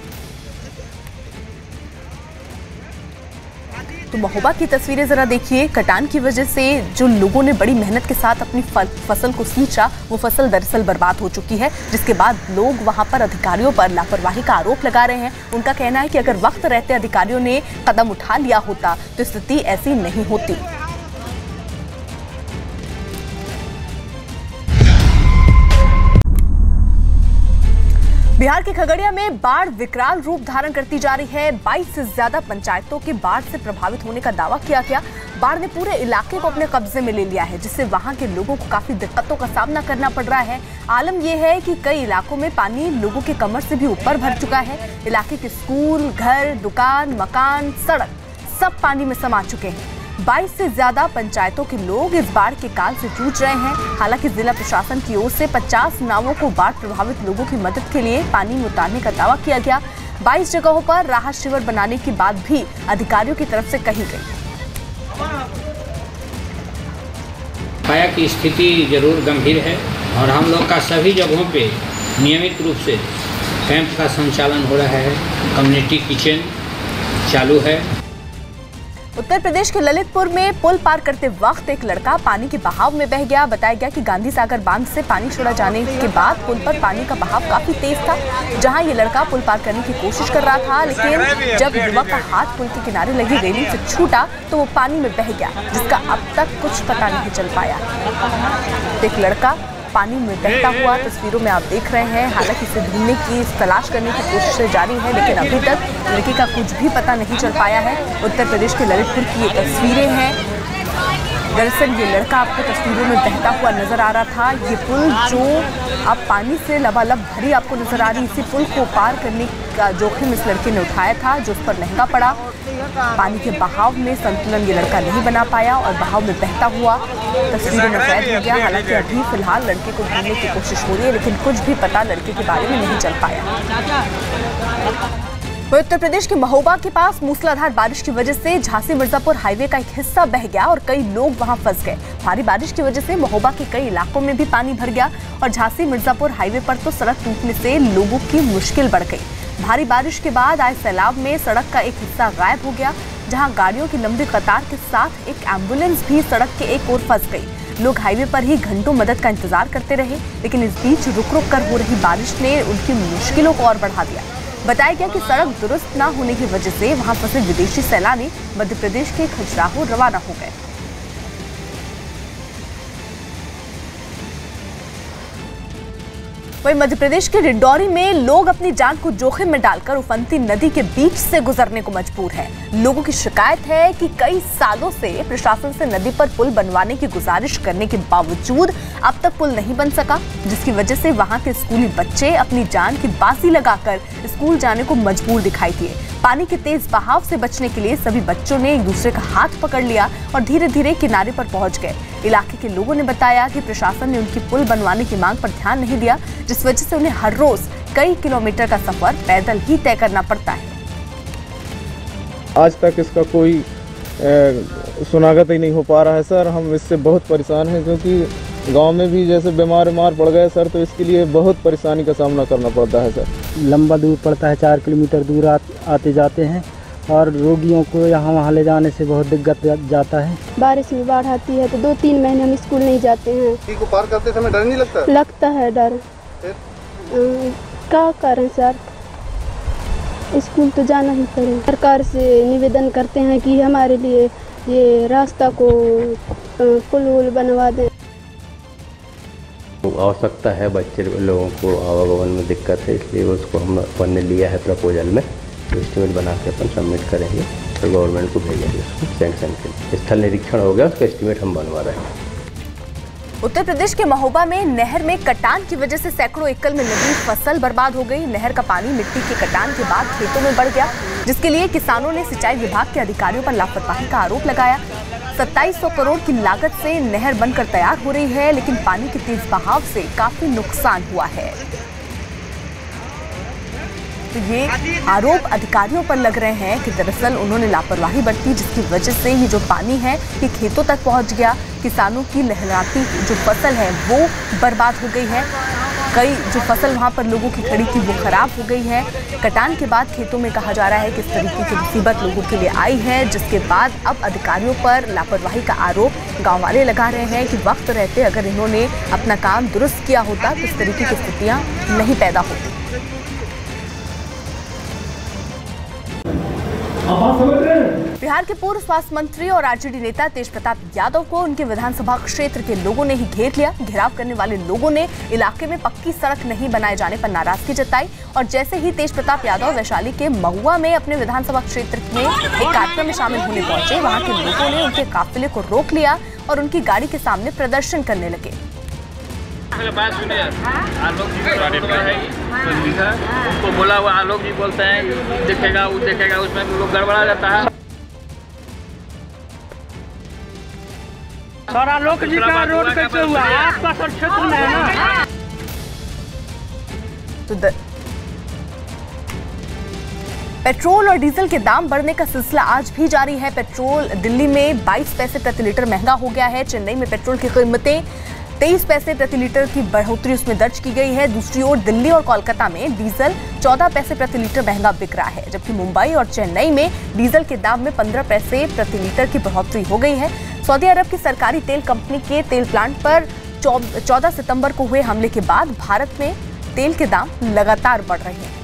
A: तो महोबा की तस्वीरें जरा देखिए। कटान की वजह से जो लोगों ने बड़ी मेहनत के साथ अपनी फसल को सींचा, वो फसल दरअसल बर्बाद हो चुकी है, जिसके बाद लोग वहां पर अधिकारियों पर लापरवाही का आरोप लगा रहे हैं। उनका कहना है कि अगर वक्त रहते अधिकारियों ने कदम उठा लिया होता तो स्थिति ऐसी नहीं होती। बिहार के खगड़िया में बाढ़ विकराल रूप धारण करती जा रही है। बाईस से ज्यादा पंचायतों के बाढ़ से प्रभावित होने का दावा किया गया। बाढ़ ने पूरे इलाके को अपने कब्जे में ले लिया है, जिससे वहां के लोगों को काफी दिक्कतों का सामना करना पड़ रहा है। आलम यह है कि कई इलाकों में पानी लोगों के कमर से भी ऊपर भर चुका है। इलाके के स्कूल, घर, दुकान, मकान, सड़क सब पानी में समा चुके हैं। बाईस से ज्यादा पंचायतों के लोग इस बाढ़ के काल से जूझ रहे हैं। हालांकि जिला प्रशासन की ओर से पचास नावों को बाढ़ प्रभावित लोगों की मदद के लिए पानी में उतारने का दावा किया गया। बाईस जगहों पर राहत शिविर बनाने की बात भी अधिकारियों की तरफ से कही गई।
T: पाया की स्थिति जरूर गंभीर है और हम लोग का सभी जगहों पे नियमित रूप से कैंप का संचालन हो रहा है। कम्युनिटी किचन चालू है।
A: उत्तर प्रदेश के ललितपुर में पुल पार करते वक्त एक लड़का पानी के बहाव में बह गया। बताया गया कि गांधी सागर बांध से पानी छोड़ा जाने के बाद पुल पर पानी का बहाव काफी तेज था। जहां ये लड़का पुल पार करने की कोशिश कर रहा था, लेकिन जब युवक का हाथ पुल के किनारे लगी रेलिंग से छूटा तो वो पानी में बह गया, जिसका अब तक कुछ पता नहीं चल पाया। एक लड़का पानी में बहता हुआ तस्वीरों में आप देख रहे हैं। हालांकि इसे ढूंढने की, तलाश करने की कोशिशें जारी है, लेकिन अभी तक लड़के का कुछ भी पता नहीं चल पाया है। उत्तर प्रदेश के ललितपुर की ये तस्वीरें हैं। दरअसल ये लड़का आपको तस्वीरों में बहता हुआ नजर आ रहा था। ये पुल जो अब पानी से लबालब भरी आपको नजर आ रही, इसी पुल को पार करने का जोखिम इस लड़के ने उठाया था, जो उस पर महंगा पड़ा। पानी के बहाव में संतुलन ये लड़का नहीं बना पाया और बहाव में बहता हुआ तस्वीरों में कैद हो गया। हालांकि अभी फिलहाल लड़के को ढूंढने की कोशिश हो रही है, लेकिन कुछ भी पता लड़के के बारे में नहीं चल पाया। उत्तर प्रदेश के महोबा के पास मूसलाधार बारिश की वजह से झांसी मिर्जापुर हाईवे का एक हिस्सा बह गया और कई लोग वहां फंस गए। भारी बारिश की वजह से महोबा के कई इलाकों में भी पानी भर गया और झांसी मिर्जापुर हाईवे पर तो सड़क टूटने से लोगों की मुश्किल बढ़ गई। भारी बारिश के बाद आए सैलाब में सड़क का एक हिस्सा गायब हो गया, जहां गाड़ियों की लंबी कतार के साथ एक एम्बुलेंस भी सड़क के एक ओर फंस गई। लोग हाईवे पर ही घंटों मदद का इंतजार करते रहे, लेकिन इस बीच रुक रुक कर हो रही बारिश ने उनकी मुश्किलों को और बढ़ा दिया। बताया गया कि सड़क दुरुस्त न होने की वजह से वहां फंसे विदेशी सैलानी मध्य प्रदेश के खजुराहो रवाना हो गए। वहीं मध्य प्रदेश के डिंडौरी में लोग अपनी जान को जोखिम में डालकर उफनती नदी के बीच से गुजरने को मजबूर है। लोगों की शिकायत है कि कई सालों से प्रशासन से नदी पर पुल बनवाने की गुजारिश करने के बावजूद अब तक पुल नहीं बन सका, जिसकी वजह से वहां के स्कूली बच्चे अपनी जान की बाजी लगाकर स्कूल जाने को मजबूर दिखाई दिए। पानी के तेज बहाव से बचने के लिए सभी बच्चों ने एक दूसरे का हाथ पकड़ लिया और धीरे धीरे किनारे पर पहुंच गए। इलाके के लोगों ने बताया कि प्रशासन ने उनकी पुल बनवाने की मांग पर ध्यान नहीं दिया, जिस वजह से उन्हें हर रोज कई किलोमीटर का सफर पैदल ही तय करना पड़ता है।
U: आज तक इसका कोई ए, सुनागत ही नहीं हो पा रहा है सर। हम इससे बहुत परेशान हैं क्योंकि गांव में भी जैसे बीमार बीमार पड़ गए सर, तो इसके लिए बहुत परेशानी का सामना करना पड़ता है सर।
V: लंबा दूर पड़ता है, चार किलोमीटर दूर आ, आते जाते हैं और रोगियों को यहाँ वहाँ ले जाने से बहुत दिक्कत जाता है।
W: बारिश में बाढ़ आती है तो दो तीन महीने हम स्कूल नहीं जाते हैं।
I: नदी को पार करते समय डर नहीं लगता?
W: लगता है डर। क्या करें सर, स्कूल तो जाना ही पड़ेगा। सरकार से निवेदन करते हैं कि हमारे लिए ये रास्ता को पुल वुल बनवा दें।
X: आवश्यकता है, बच्चे लोगों को आवागमन में दिक्कत है, इसलिए उसको हम अपन ने लिया है प्रपोजल में, तो एस्टीमेट बना के अपन सबमिट करेंगे और गवर्नमेंट को भेजेंगे उसको सैंक्शन के लिए। स्थल निरीक्षण हो गया, उसका एस्टीमेट हम बनवा रहे हैं।
A: उत्तर प्रदेश के महोबा में नहर में कटान की वजह से सैकड़ों एकड़ में लगी फसल बर्बाद हो गई। नहर का पानी मिट्टी के कटान के बाद खेतों में बढ़ गया, जिसके लिए किसानों ने सिंचाई विभाग के अधिकारियों पर लापरवाही का आरोप लगाया। सत्ताईस सौ करोड़ की लागत से नहर बनकर तैयार हो रही है, लेकिन पानी के तेज बहाव से काफी नुकसान हुआ है। तो ये आरोप अधिकारियों पर लग रहे हैं कि दरअसल उन्होंने लापरवाही बरती, जिसकी वजह से ये जो पानी है ये खेतों तक पहुंच गया। किसानों की लहराती जो फसल है वो बर्बाद हो गई है। कई जो फसल वहां पर लोगों की खड़ी थी वो खराब हो गई है। कटान के बाद खेतों में कहा जा रहा है कि इस तरीके की मुसीबत लोगों के लिए आई है, जिसके बाद अब अधिकारियों पर लापरवाही का आरोप गाँव वाले लगा रहे हैं कि वक्त रहते अगर इन्होंने अपना काम दुरुस्त किया होता तो इस तरीके की स्थितियाँ नहीं पैदा होती। बिहार के पूर्व स्वास्थ्य मंत्री और आरजेडी नेता तेज प्रताप यादव को उनके विधानसभा क्षेत्र के लोगों ने ही घेर लिया। घेराव करने वाले लोगों ने इलाके में पक्की सड़क नहीं बनाए जाने पर नाराजगी जताई और जैसे ही तेज प्रताप यादव वैशाली के महुआ में अपने विधानसभा क्षेत्र में एक कार्यक्रम में शामिल होने पहुंचे, वहां के लोगों ने उनके काफिले को रोक लिया और उनकी गाड़ी के सामने प्रदर्शन करने लगे।
B: बात सुनिए, आलोक जी है, उनको बोला हुआ आलोक जी बोलते हैं देखेगा वो देखेगा, उसमें लोग गड़बड़ा जाता है।
D: सर आलोक जी का रोड कैसे हुआ? आसपास और क्षेत्र में है ना।
A: तो द... पेट्रोल और डीजल के दाम बढ़ने का सिलसिला आज भी जारी है। पेट्रोल दिल्ली में बाईस पैसे प्रति लीटर महंगा हो गया है। चेन्नई में पेट्रोल की कीमतें तेईस पैसे प्रति लीटर की बढ़ोतरी उसमें दर्ज की गई है। दूसरी ओर दिल्ली और कोलकाता में डीजल चौदह पैसे प्रति लीटर महंगा बिक रहा है, जबकि मुंबई और चेन्नई में डीजल के दाम में पंद्रह पैसे प्रति लीटर की बढ़ोतरी हो गई है। सऊदी अरब की सरकारी तेल कंपनी के तेल प्लांट पर चौदह सितंबर को हुए हमले के बाद भारत में तेल के दाम लगातार बढ़ रहे हैं।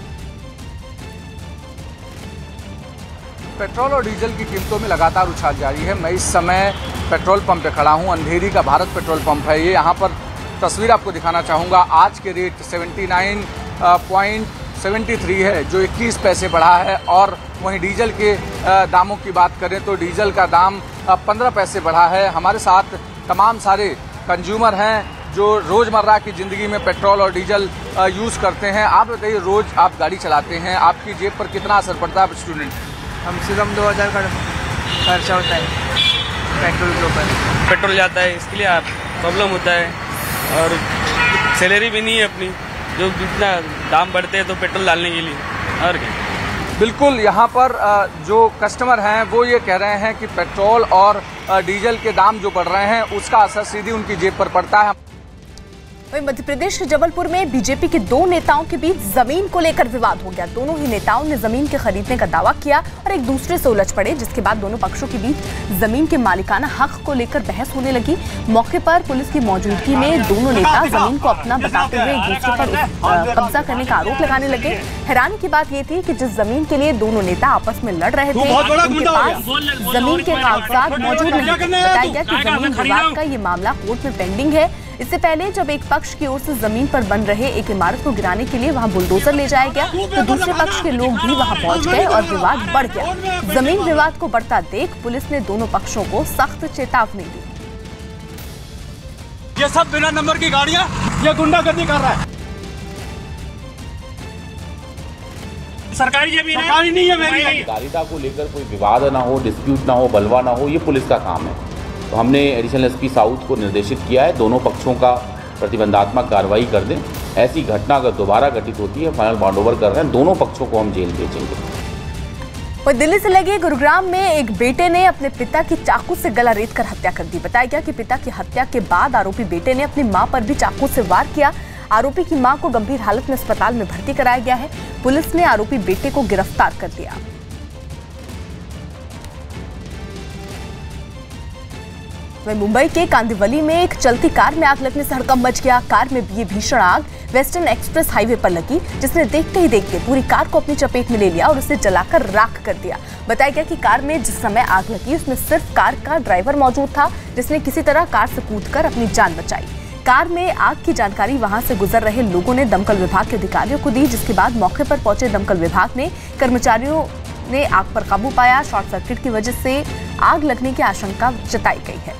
E: पेट्रोल और डीजल की कीमतों में लगातार उछाल जारी है। मैं इस समय पेट्रोल पंप पे खड़ा हूं। अंधेरी का भारत पेट्रोल पंप है ये। यहाँ पर तस्वीर आपको दिखाना चाहूँगा। आज के रेट उन्यासी पॉइंट सेवेंटी थ्री है, जो इक्कीस पैसे बढ़ा है। और वहीं डीजल के दामों की बात करें तो डीजल का दाम पंद्रह पैसे बढ़ा है। हमारे साथ तमाम सारे कंज्यूमर हैं जो रोज़मर्रा की ज़िंदगी में पेट्रोल और डीजल यूज़ करते हैं। आप बताइए, रोज़ आप गाड़ी चलाते हैं, आपकी जेब पर कितना असर पड़ता है? स्टूडेंट
G: कम से कम दो हज़ार का खर्चा होता है पेट्रोल के ऊपर।
O: पेट्रोल जाता है, इसके लिए आप प्रॉब्लम होता है। और सैलरी भी नहीं है अपनी, जो जितना दाम बढ़ते हैं तो पेट्रोल डालने के लिए। और क्या,
E: बिल्कुल यहाँ पर जो कस्टमर हैं वो ये कह रहे हैं कि पेट्रोल और डीजल के दाम जो बढ़ रहे हैं उसका असर सीधी उनकी जेब पर पड़ता है।
A: वहीं मध्य प्रदेश के जबलपुर में बीजेपी के दो नेताओं के बीच जमीन को लेकर विवाद हो गया। दोनों ही नेताओं ने जमीन के खरीदने का दावा किया और एक दूसरे से उलझ पड़े, जिसके बाद दोनों पक्षों के बीच जमीन के मालिकाना हक को लेकर बहस होने लगी। मौके पर पुलिस की मौजूदगी में दोनों नेता जमीन को अपना बताते हुए एक दूसरे पर कब्जा करने का आरोप लगाने लगे। हैरानी की बात यह थी कि जिस जमीन के लिए दोनों नेता आपस में लड़ रहे थे, उनके पास जमीन के कागजात मौजूद नहीं। बताया गया कि जमीन विवाद का ये मामला कोर्ट में पेंडिंग है। इससे पहले जब एक पक्ष की ओर से जमीन पर बन रहे एक इमारत को गिराने के लिए वहां बुलडोजर ले जाया गया, तो दूसरे पक्ष के लोग भी वहां पहुंच गए और विवाद बढ़ गया। जमीन विवाद को बढ़ता देख पुलिस ने दोनों पक्षों को सख्त चेतावनी दी।
Y: ये सब बिना नंबर की गाड़ियां, ये गुंडागर्दी कर रहा है। सरकारी जमीन सरकारी नहीं है मेरी।
Z: गाड़ीदा को लेकर कोई विवाद ना हो, डिस्प्यूट ना हो, बलवा ना हो, ये पुलिस का काम है। तो हमने एडिशनल एसपी साउथ को निर्देशित किया है दोनों पक्षों का प्रतिबंधात्मक कार्रवाई कर दें। ऐसी घटना अगर दोबारा घटित होती है फाइनल बाउंड ओवर कर रहे हैं, दोनों पक्षों को हम जेल भेजेंगे।
A: और दिल्ली से लगे गुरुग्राम में एक बेटे ने अपने पिता की चाकू से गला रेत कर हत्या कर दी। बताया गया कि पिता की हत्या के बाद आरोपी बेटे ने अपनी मां पर भी चाकू से वार किया। आरोपी की मां को गंभीर हालत में अस्पताल में भर्ती कराया गया है। पुलिस ने आरोपी बेटे को गिरफ्तार कर लिया। वहीं मुंबई के कांदिवली में एक चलती कार में आग लगने से हड़कंप मच गया। कार में ये भीषण आग वेस्टर्न एक्सप्रेस हाईवे पर लगी, जिसने देखते ही देखते पूरी कार को अपनी चपेट में ले लिया और उसे जलाकर राख कर दिया। बताया गया कि कार में जिस समय आग लगी उसमें सिर्फ कार का ड्राइवर मौजूद था, जिसने किसी तरह कार से कूदकर अपनी जान बचाई। कार में आग की जानकारी वहां से गुजर रहे लोगों ने दमकल विभाग के अधिकारियों को दी, जिसके बाद मौके पर पहुंचे दमकल विभाग ने कर्मचारियों ने आग पर काबू पाया। शॉर्ट सर्किट की वजह से आग लगने की आशंका जताई गई है।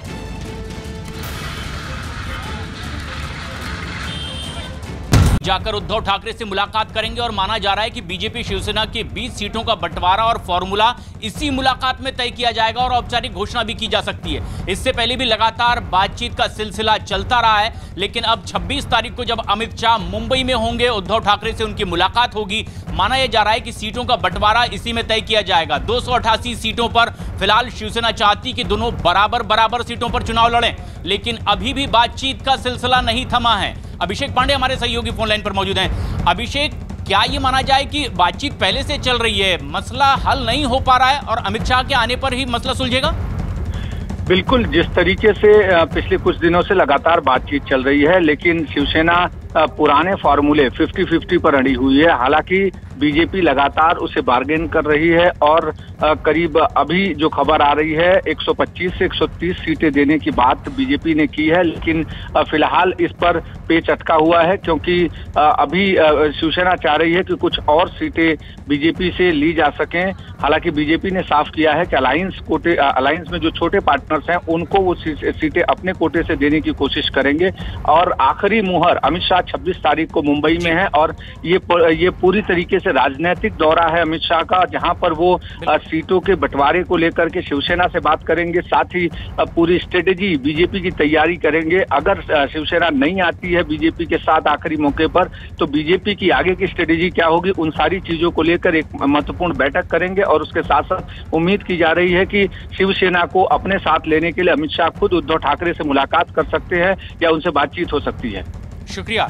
K: जाकर उद्धव ठाकरे से मुलाकात करेंगे और माना जा रहा है कि बीजेपी शिवसेना के बीस सीटों का बंटवारा और फॉर्मूला इसी मुलाकात में तय किया जाएगा और औपचारिक घोषणा भी की जा सकती है। इससे पहले भी लगातार बातचीत का सिलसिला चलता रहा है, लेकिन अब छब्बीस तारीख को जब अमित शाह मुंबई में होंगे, उद्धव ठाकरे से उनकी मुलाकात होगी। माना यह जा रहा है कि सीटों का बंटवारा इसी में तय किया जाएगा। दो सौ अठासी सीटों पर फिलहाल शिवसेना चाहती कि दोनों बराबर बराबर सीटों पर चुनाव लड़ें, लेकिन अभी भी बातचीत का सिलसिला नहीं थमा है। अभिषेक पांडे हमारे सहयोगी फोन लाइन पर मौजूद हैं। अभिषेक, क्या ये माना जाए कि बातचीत पहले से चल रही है, मसला हल नहीं हो पा रहा है और अमित शाह के आने पर ही मसला सुलझेगा?
Q: बिल्कुल, जिस तरीके से पिछले कुछ दिनों से लगातार बातचीत चल रही है, लेकिन शिवसेना पुराने फॉर्मूले फिफ्टी फिफ्टी पर अड़ी हुई है। हालांकि बीजेपी लगातार उसे बार्गेन कर रही है और करीब अभी जो खबर आ रही है एक सौ पच्चीस से एक सौ तीस सीटें देने की बात बीजेपी ने की है, लेकिन फिलहाल इस पर पेच अटका हुआ है, क्योंकि अभी शिवसेना चाह रही है कि कुछ और सीटें बीजेपी से ली जा सकें। हालांकि बीजेपी ने साफ किया है कि अलायंस कोटे अलायंस में जो छोटे पार्टनर्स हैं उनको वो सीटें अपने कोटे से देने की कोशिश करेंगे। और आखिरी मुहर अमित शाह छब्बीस तारीख को मुंबई में है और ये ये पूरी तरीके से राजनीतिक दौरा है अमित शाह का, जहां पर वो सीटों के बंटवारे को लेकर के शिवसेना से बात करेंगे, साथ ही पूरी स्ट्रेटेजी बीजेपी की तैयारी करेंगे। अगर शिवसेना नहीं आती है बीजेपी के साथ आखिरी मौके पर, तो बीजेपी की आगे की स्ट्रेटेजी क्या होगी, उन सारी चीजों को लेकर एक महत्वपूर्ण बैठक करेंगे। और उसके साथ साथ उम्मीद की जा रही है कि शिवसेना को अपने साथ लेने के लिए अमित शाह खुद उद्धव ठाकरे से मुलाकात कर सकते हैं या उनसे बातचीत हो सकती है।
K: शुक्रिया।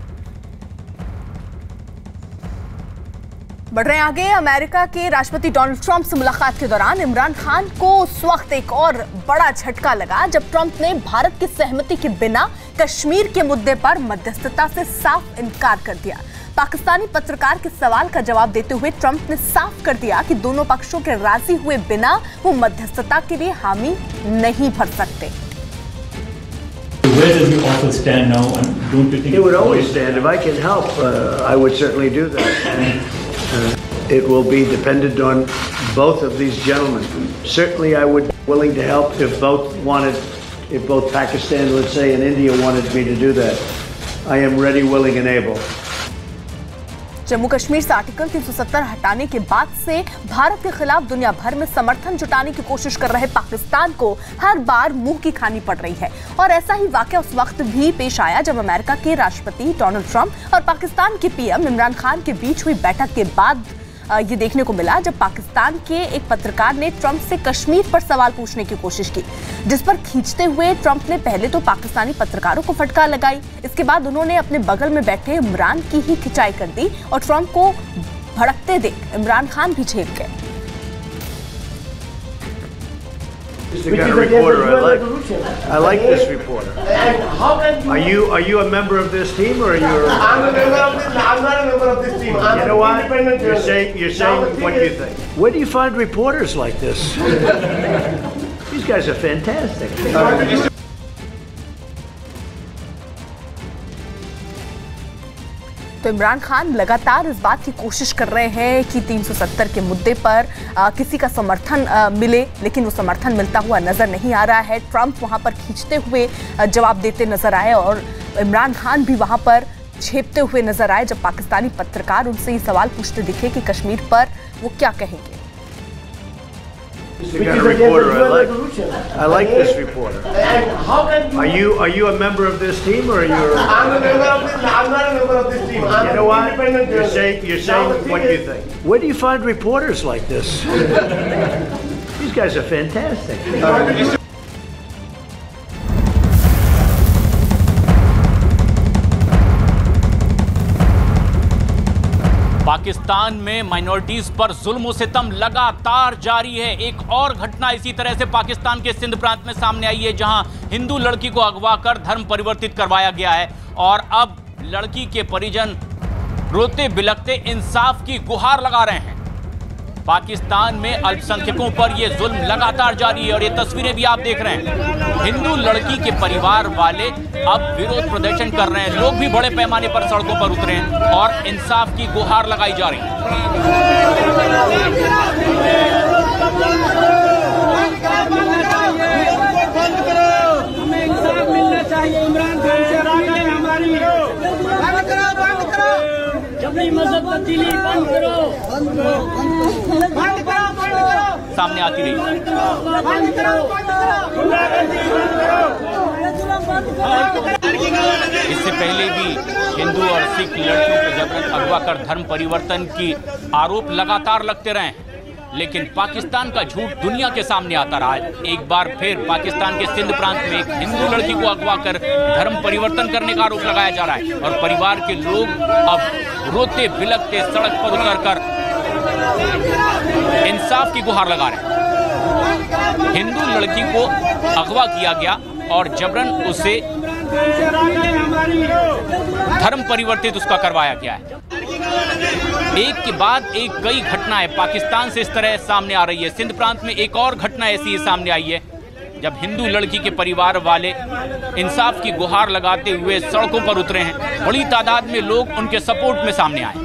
A: बढ़ रहे आगे, अमेरिका के राष्ट्रपति डोनाल्ड ट्रंप से मुलाकात के दौरान इमरान खान को उस वक्त एक और बड़ा झटका लगा जब ट्रंप ने भारत की सहमति के बिना कश्मीर के मुद्दे पर मध्यस्थता से साफ इनकार कर दिया। पाकिस्तानी पत्रकार के सवाल का जवाब देते हुए ट्रंप ने साफ कर दिया कि दोनों पक्षों के राजी हुए बिना वो मध्यस्थता के लिए हामी नहीं भर सकते।
C: Where does your office stand now, and don't you think
F: it would always stand? If I can help, uh, I would certainly do that. And, uh, it will be dependent on both of these gentlemen. Certainly, I would be willing to help if both wanted, if both Pakistan, let's say, and India wanted me to do that. I am ready, willing, and able.
A: Jammu Kashmir से आर्टिकल तीन सौ सत्तर हटाने के बाद से भारत के खिलाफ दुनिया भर में समर्थन जुटाने की कोशिश कर रहे पाकिस्तान को हर बार मुंह की खानी पड़ रही है। और ऐसा ही वाकया उस वक्त भी पेश आया जब अमेरिका के राष्ट्रपति डोनाल्ड ट्रंप और पाकिस्तान के पीएम इमरान खान के बीच हुई बैठक के बाद ये देखने को मिला जब पाकिस्तान के एक पत्रकार ने ट्रंप से कश्मीर पर सवाल पूछने की कोशिश की, जिस पर खींचते हुए ट्रंप ने पहले तो पाकिस्तानी पत्रकारों को फटकार लगाई। इसके बाद उन्होंने अपने बगल में बैठे इमरान की ही खिंचाई कर दी और ट्रंप को भड़कते देख इमरान खान भी झेल गए।
F: This is the kind of reporter I like. I like this reporter. Are you are you a member of this team or are you?
H: I'm a member of this. I'm not a member of this team. I'm
F: you know what?
H: Independent
F: You're saying you're saying what you think. Where do you find reporters like this? These guys are fantastic.
A: तो इमरान खान लगातार इस बात की कोशिश कर रहे हैं कि तीन सौ सत्तर के मुद्दे पर आ, किसी का समर्थन आ, मिले, लेकिन वो समर्थन मिलता हुआ नजर नहीं आ रहा है। ट्रंप वहां पर खींचते हुए जवाब देते नजर आए और इमरान खान भी वहां पर झेपते हुए नजर आए जब पाकिस्तानी पत्रकार उनसे ये सवाल पूछते दिखे कि कश्मीर पर वो क्या कहेंगे।
F: This is the kind of reporter I like. I like this reporter.
H: How can you?
F: Are you are you a member of this team or are you?
H: I'm a member of this. I'm not a member of this team. I'm
F: you know what?
H: Independent.
F: You're saying you're saying what you think. Where do you find reporters like this? These guys are fantastic.
K: Pakistan में माइनॉरिटीज पर जुल्म सितम लगातार जारी है। एक और घटना इसी तरह से पाकिस्तान के सिंध प्रांत में सामने आई है, जहां हिंदू लड़की को अगवा कर धर्म परिवर्तित करवाया गया है और अब लड़की के परिजन रोते बिलखते इंसाफ की गुहार लगा रहे हैं। पाकिस्तान में अल्पसंख्यकों पर यह जुल्म लगातार जारी है और ये तस्वीरें भी आप देख रहे हैं। हिंदू लड़की के परिवार वाले अब विरोध प्रदर्शन कर रहे हैं। लोग भी बड़े पैमाने पर सड़कों पर उतरे हैं और इंसाफ की गुहार लगाई जा रही है।
D: हमें इंसाफ मिलना चाहिए। इमरान खान से राय है हमारी। बंद करो, बंद करो, जबरी मजहब तब्दीली बंद करो, बंद करो, बंद करो, बंद करो,
K: सामने आती रही।
D: बंद करो, बंद करो।
K: इससे पहले भी हिंदू और सिख लड़कियों को जबरन अगवा कर धर्म परिवर्तन की आरोप लगातार लगते रहे, लेकिन पाकिस्तान का झूठ दुनिया के सामने आता रहा है। एक बार फिर पाकिस्तान के सिंध प्रांत में एक हिंदू लड़की को अगवा कर धर्म परिवर्तन करने का आरोप लगाया जा रहा है और परिवार के लोग अब रोते बिलखते सड़क पर उतरकर इंसाफ की गुहार लगा रहे हैं। हिंदू लड़की को अगवा किया गया और जबरन उसे धर्म परिवर्तित उसका करवाया गया है। एक के बाद एक कई घटनाएं पाकिस्तान से इस तरह सामने आ रही है। सिंध प्रांत में एक और घटना ऐसी सामने आई है, जब हिंदू लड़की के परिवार वाले इंसाफ की गुहार लगाते हुए सड़कों पर उतरे हैं। बड़ी तादाद में लोग उनके सपोर्ट में सामने आए।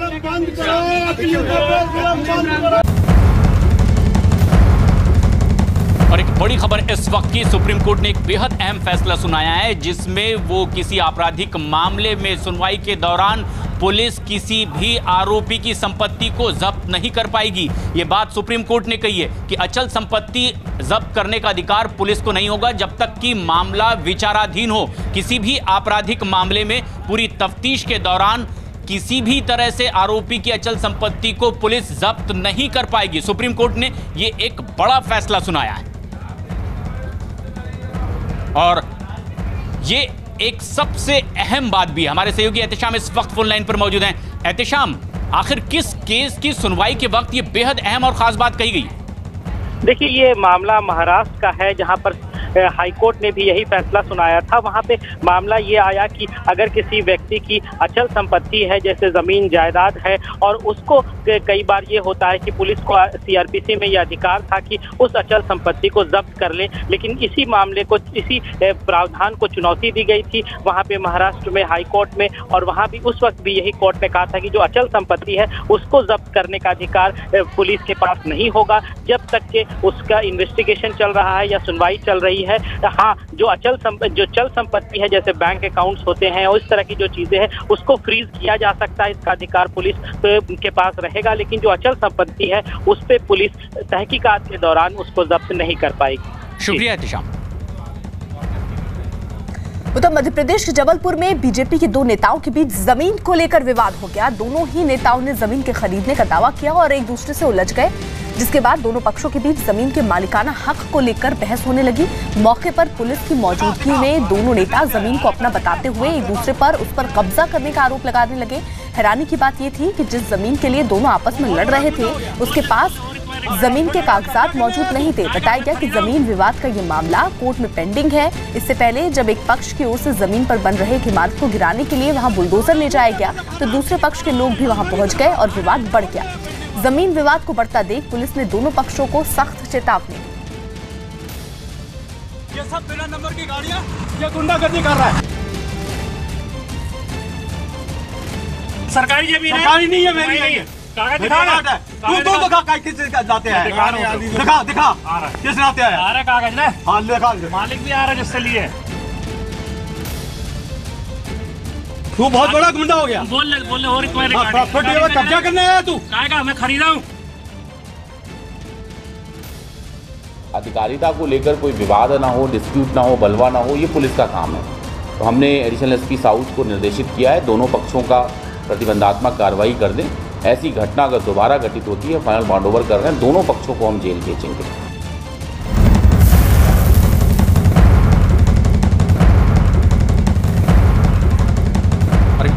K: और एक बड़ी खबर इस वक्त की, सुप्रीम कोर्ट ने एक बेहद अहम फैसला सुनाया है, जिसमें वो किसी आपराधिक मामले में सुनवाई के दौरान पुलिस किसी भी आरोपी की संपत्ति को जब्त नहीं कर पाएगी। ये बात सुप्रीम कोर्ट ने कही है कि अचल संपत्ति जब्त करने का अधिकार पुलिस को नहीं होगा जब तक कि मामला विचाराधीन हो। किसी भी आपराधिक मामले में पूरी तफ्तीश के दौरान किसी भी तरह से आरोपी की अचल संपत्ति को पुलिस जब्त नहीं कर पाएगी। सुप्रीम कोर्ट ने ये एक बड़ा फैसला सुनाया है और ये एक सबसे अहम बात भी है। हमारे सहयोगी एहतिशाम इस वक्त फोन लाइन पर मौजूद हैं। एहतिशाम, आखिर किस केस की सुनवाई के वक्त ये बेहद अहम और खास बात कही गई?
Q: देखिए, ये मामला महाराष्ट्र का है, जहां पर हाईकोर्ट ने भी यही फैसला सुनाया था। वहां पे मामला ये आया कि अगर किसी व्यक्ति की अचल संपत्ति है, जैसे जमीन जायदाद है, और उसको कई बार ये होता है कि पुलिस को सीआरपीसी में यह अधिकार था कि उस अचल संपत्ति को जब्त कर ले, लेकिन इसी मामले को, इसी प्रावधान को चुनौती दी गई थी वहां पे महाराष्ट्र में हाईकोर्ट में। और वहां भी उस वक्त भी यही कोर्ट ने कहा था कि जो अचल संपत्ति है उसको जब्त करने का अधिकार पुलिस के पास नहीं होगा जब तक कि उसका इन्वेस्टिगेशन चल रहा है या सुनवाई चल रही है। हाँ, जो अचल जो चल संपत्ति है, जैसे बैंक अकाउंट्स होते हैं और इस तरह की जो चीजें हैं, उसको फ्रीज किया जा सकता है, इसका अधिकार पुलिस के पास रहेगा, लेकिन जो अचल संपत्ति है उस पे पुलिस तहकीकात के दौरान उसको जब्त नहीं कर पाएगी।
K: शुक्रिया एहतिशाम।
A: उत्तर मध्य प्रदेश के जबलपुर में बीजेपी के दो नेताओं के बीच जमीन को लेकर विवाद हो गया। दोनों ही नेताओं ने जमीन के खरीदने का दावा किया और एक दूसरे से उलझ गए, जिसके बाद दोनों पक्षों के बीच जमीन के मालिकाना हक को लेकर बहस होने लगी। मौके पर पुलिस की मौजूदगी में दोनों नेता जमीन को अपना बताते हुए एक दूसरे पर उस पर कब्जा करने का आरोप लगाने लगे। हैरानी की बात यह थी कि जिस जमीन के लिए दोनों आपस में लड़ रहे थे उसके पास जमीन के कागजात मौजूद नहीं थे। बताया गया कि जमीन विवाद का ये मामला कोर्ट में पेंडिंग है। इससे पहले जब एक पक्ष की ओर से जमीन पर बन रहे एक इमारत को गिराने के लिए वहां बुलडोजर ले जाया गया तो दूसरे पक्ष के लोग भी वहां पहुंच गए और विवाद बढ़ गया। जमीन विवाद को बढ़ता देख पुलिस ने दोनों पक्षों को सख्त चेतावनी दी।
Y: ये सब बिना नंबर की गाड़ियां, ये गुंडागर्दी कर रहा है। सरकारी जमीन है, सरकारी नहीं है, मेरी नहीं है। कागज दिखा रहा है, तू तो दिखा काय किस जाते हैं, दिखा दिखा किस जाते हैं, आ रहा कागज ना, हां दिखा, मालिक भी आ रहा है जिससे लिए। तू बहुत बड़ा गुंडा हो गया, बोल ले बोल ले और प्रॉपर्टी पर कब्जा करने आया तू? काय का मैं खरीदा हूं।
Z: अधिकारिता को लेकर कोई विवाद ना हो, डिस्प्यूट ना हो, बलवा ना हो, ये पुलिस का काम है। तो हमने एडिशनल एसपी साउथ को निर्देशित किया है दोनों पक्षों का प्रतिबंधात्मक कार्रवाई कर दें। ऐसी घटना अगर दोबारा घटित होती है फाइनल बाउंड ओवर कर रहे हैं, दोनों पक्षों को हम जेल भेजेंगे।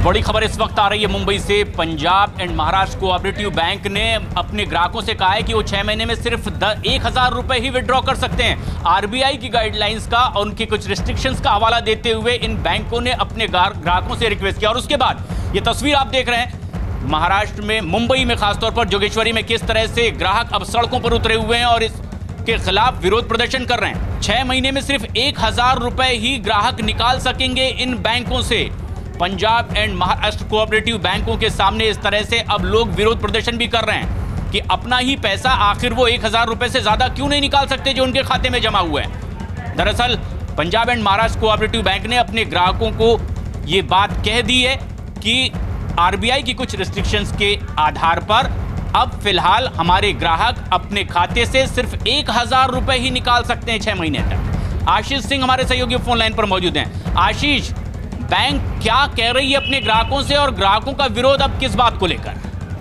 K: बड़ी खबर इस वक्त आ रही है मुंबई से। Punjab and Maharashtra cooperative bank ने अपने ग्राहकों से कहा है कि वो छह महीने में सिर्फ एक हजार रुपए ही विड्रॉ कर सकते हैं। आरबीआई की गाइडलाइंस का और उनके कुछ रिस्ट्रिक्शंस का हवाला देते हुए इन बैंकों ने अपने ग्राहकों से रिक्वेस्ट किया। और उसके बाद ये तस्वीर आप देख रहे हैं महाराष्ट्र में, मुंबई में, खासतौर पर जोगेश्वरी में किस तरह से ग्राहक अब सड़कों पर उतरे हुए हैं और इसके खिलाफ विरोध प्रदर्शन कर रहे हैं। छह महीने में सिर्फ एक हजार रुपए ही ग्राहक निकाल सकेंगे इन बैंकों से। पंजाब एंड महाराष्ट्र कोऑपरेटिव बैंकों के सामने इस तरह से अब लोग विरोध प्रदर्शन भी कर रहे हैं कि अपना ही पैसा आखिर वो एक हजार रुपए से ज्यादा क्यों नहीं निकाल सकते जो उनके खाते में जमा हुआ है। दरअसल Punjab and Maharashtra cooperative bank ने अपने ग्राहकों को ये बात कह दी है कि आरबीआई की कुछ रिस्ट्रिक्शंस के आधार पर अब फिलहाल हमारे ग्राहक अपने खाते से सिर्फ एक हजार रुपए ही निकाल सकते हैं छह महीने तक। आशीष सिंह हमारे सहयोगी फोन लाइन पर मौजूद हैं। आशीष, बैंक क्या कह रही है अपने ग्राहकों से और ग्राहकों का विरोध अब किस बात को लेकर?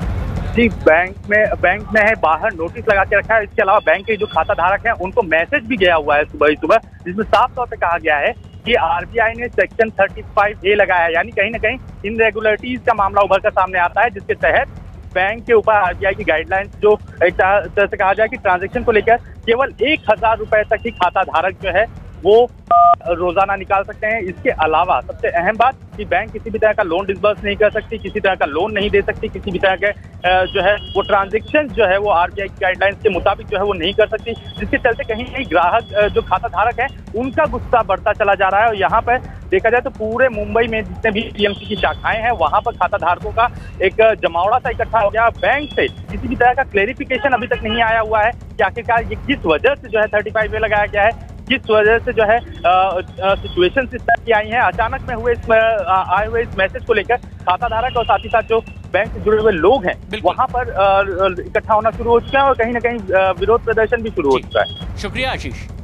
Q: जी, बैंक में बैंक ने है बाहर नोटिस लगा के रखा है। इसके अलावा बैंक के जो खाता धारक हैं उनको मैसेज भी गया हुआ है सुबह ही सुबह, जिसमें साफ तौर पे कहा गया है कि आरबीआई ने सेक्शन पैंतीस ए लगाया है, यानी कहीं ना कहीं इनरेगुलरिटीज का मामला उभर कर सामने आता है, जिसके तहत बैंक के ऊपर आरबीआई की गाइडलाइंस जो एक तरह से कहा जाए कि ट्रांजैक्शन को लेकर केवल एक हजार रुपए तक ही खाता धारक जो है वो रोजाना निकाल सकते हैं। इसके अलावा सबसे अहम बात कि बैंक किसी भी तरह का लोन डिसबर्स नहीं कर सकती, किसी तरह का लोन नहीं दे सकती, किसी भी तरह के जो है वो ट्रांजैक्शन जो है वो आरबीआई की गाइडलाइंस के मुताबिक जो है वो नहीं कर सकती, जिसके चलते कहीं कहीं ग्राहक जो खाता धारक है उनका गुस्सा बढ़ता चला जा रहा है। और यहाँ पर देखा जाए तो पूरे मुंबई में जितने भी पीएमसी की शाखाएं हैं वहां पर खाता धारकों का एक जमावड़ा सा इकट्ठा हो गया। बैंक से किसी भी तरह का क्लेरिफिकेशन अभी तक नहीं आया हुआ है कि आखिरकार ये किस वजह से जो है थर्टी फाइव ए लगाया गया है, किस वजह से जो है सिचुएशन इस तरह की आई है। अचानक में हुए इस आए हुए इस मैसेज को लेकर खाता धारक और साथ ही साथ जो बैंक से जुड़े हुए लोग हैं वहां पर इकट्ठा होना शुरू हो चुका है और कहीं ना कहीं विरोध प्रदर्शन भी शुरू हो चुका है।
K: शुक्रिया आशीष।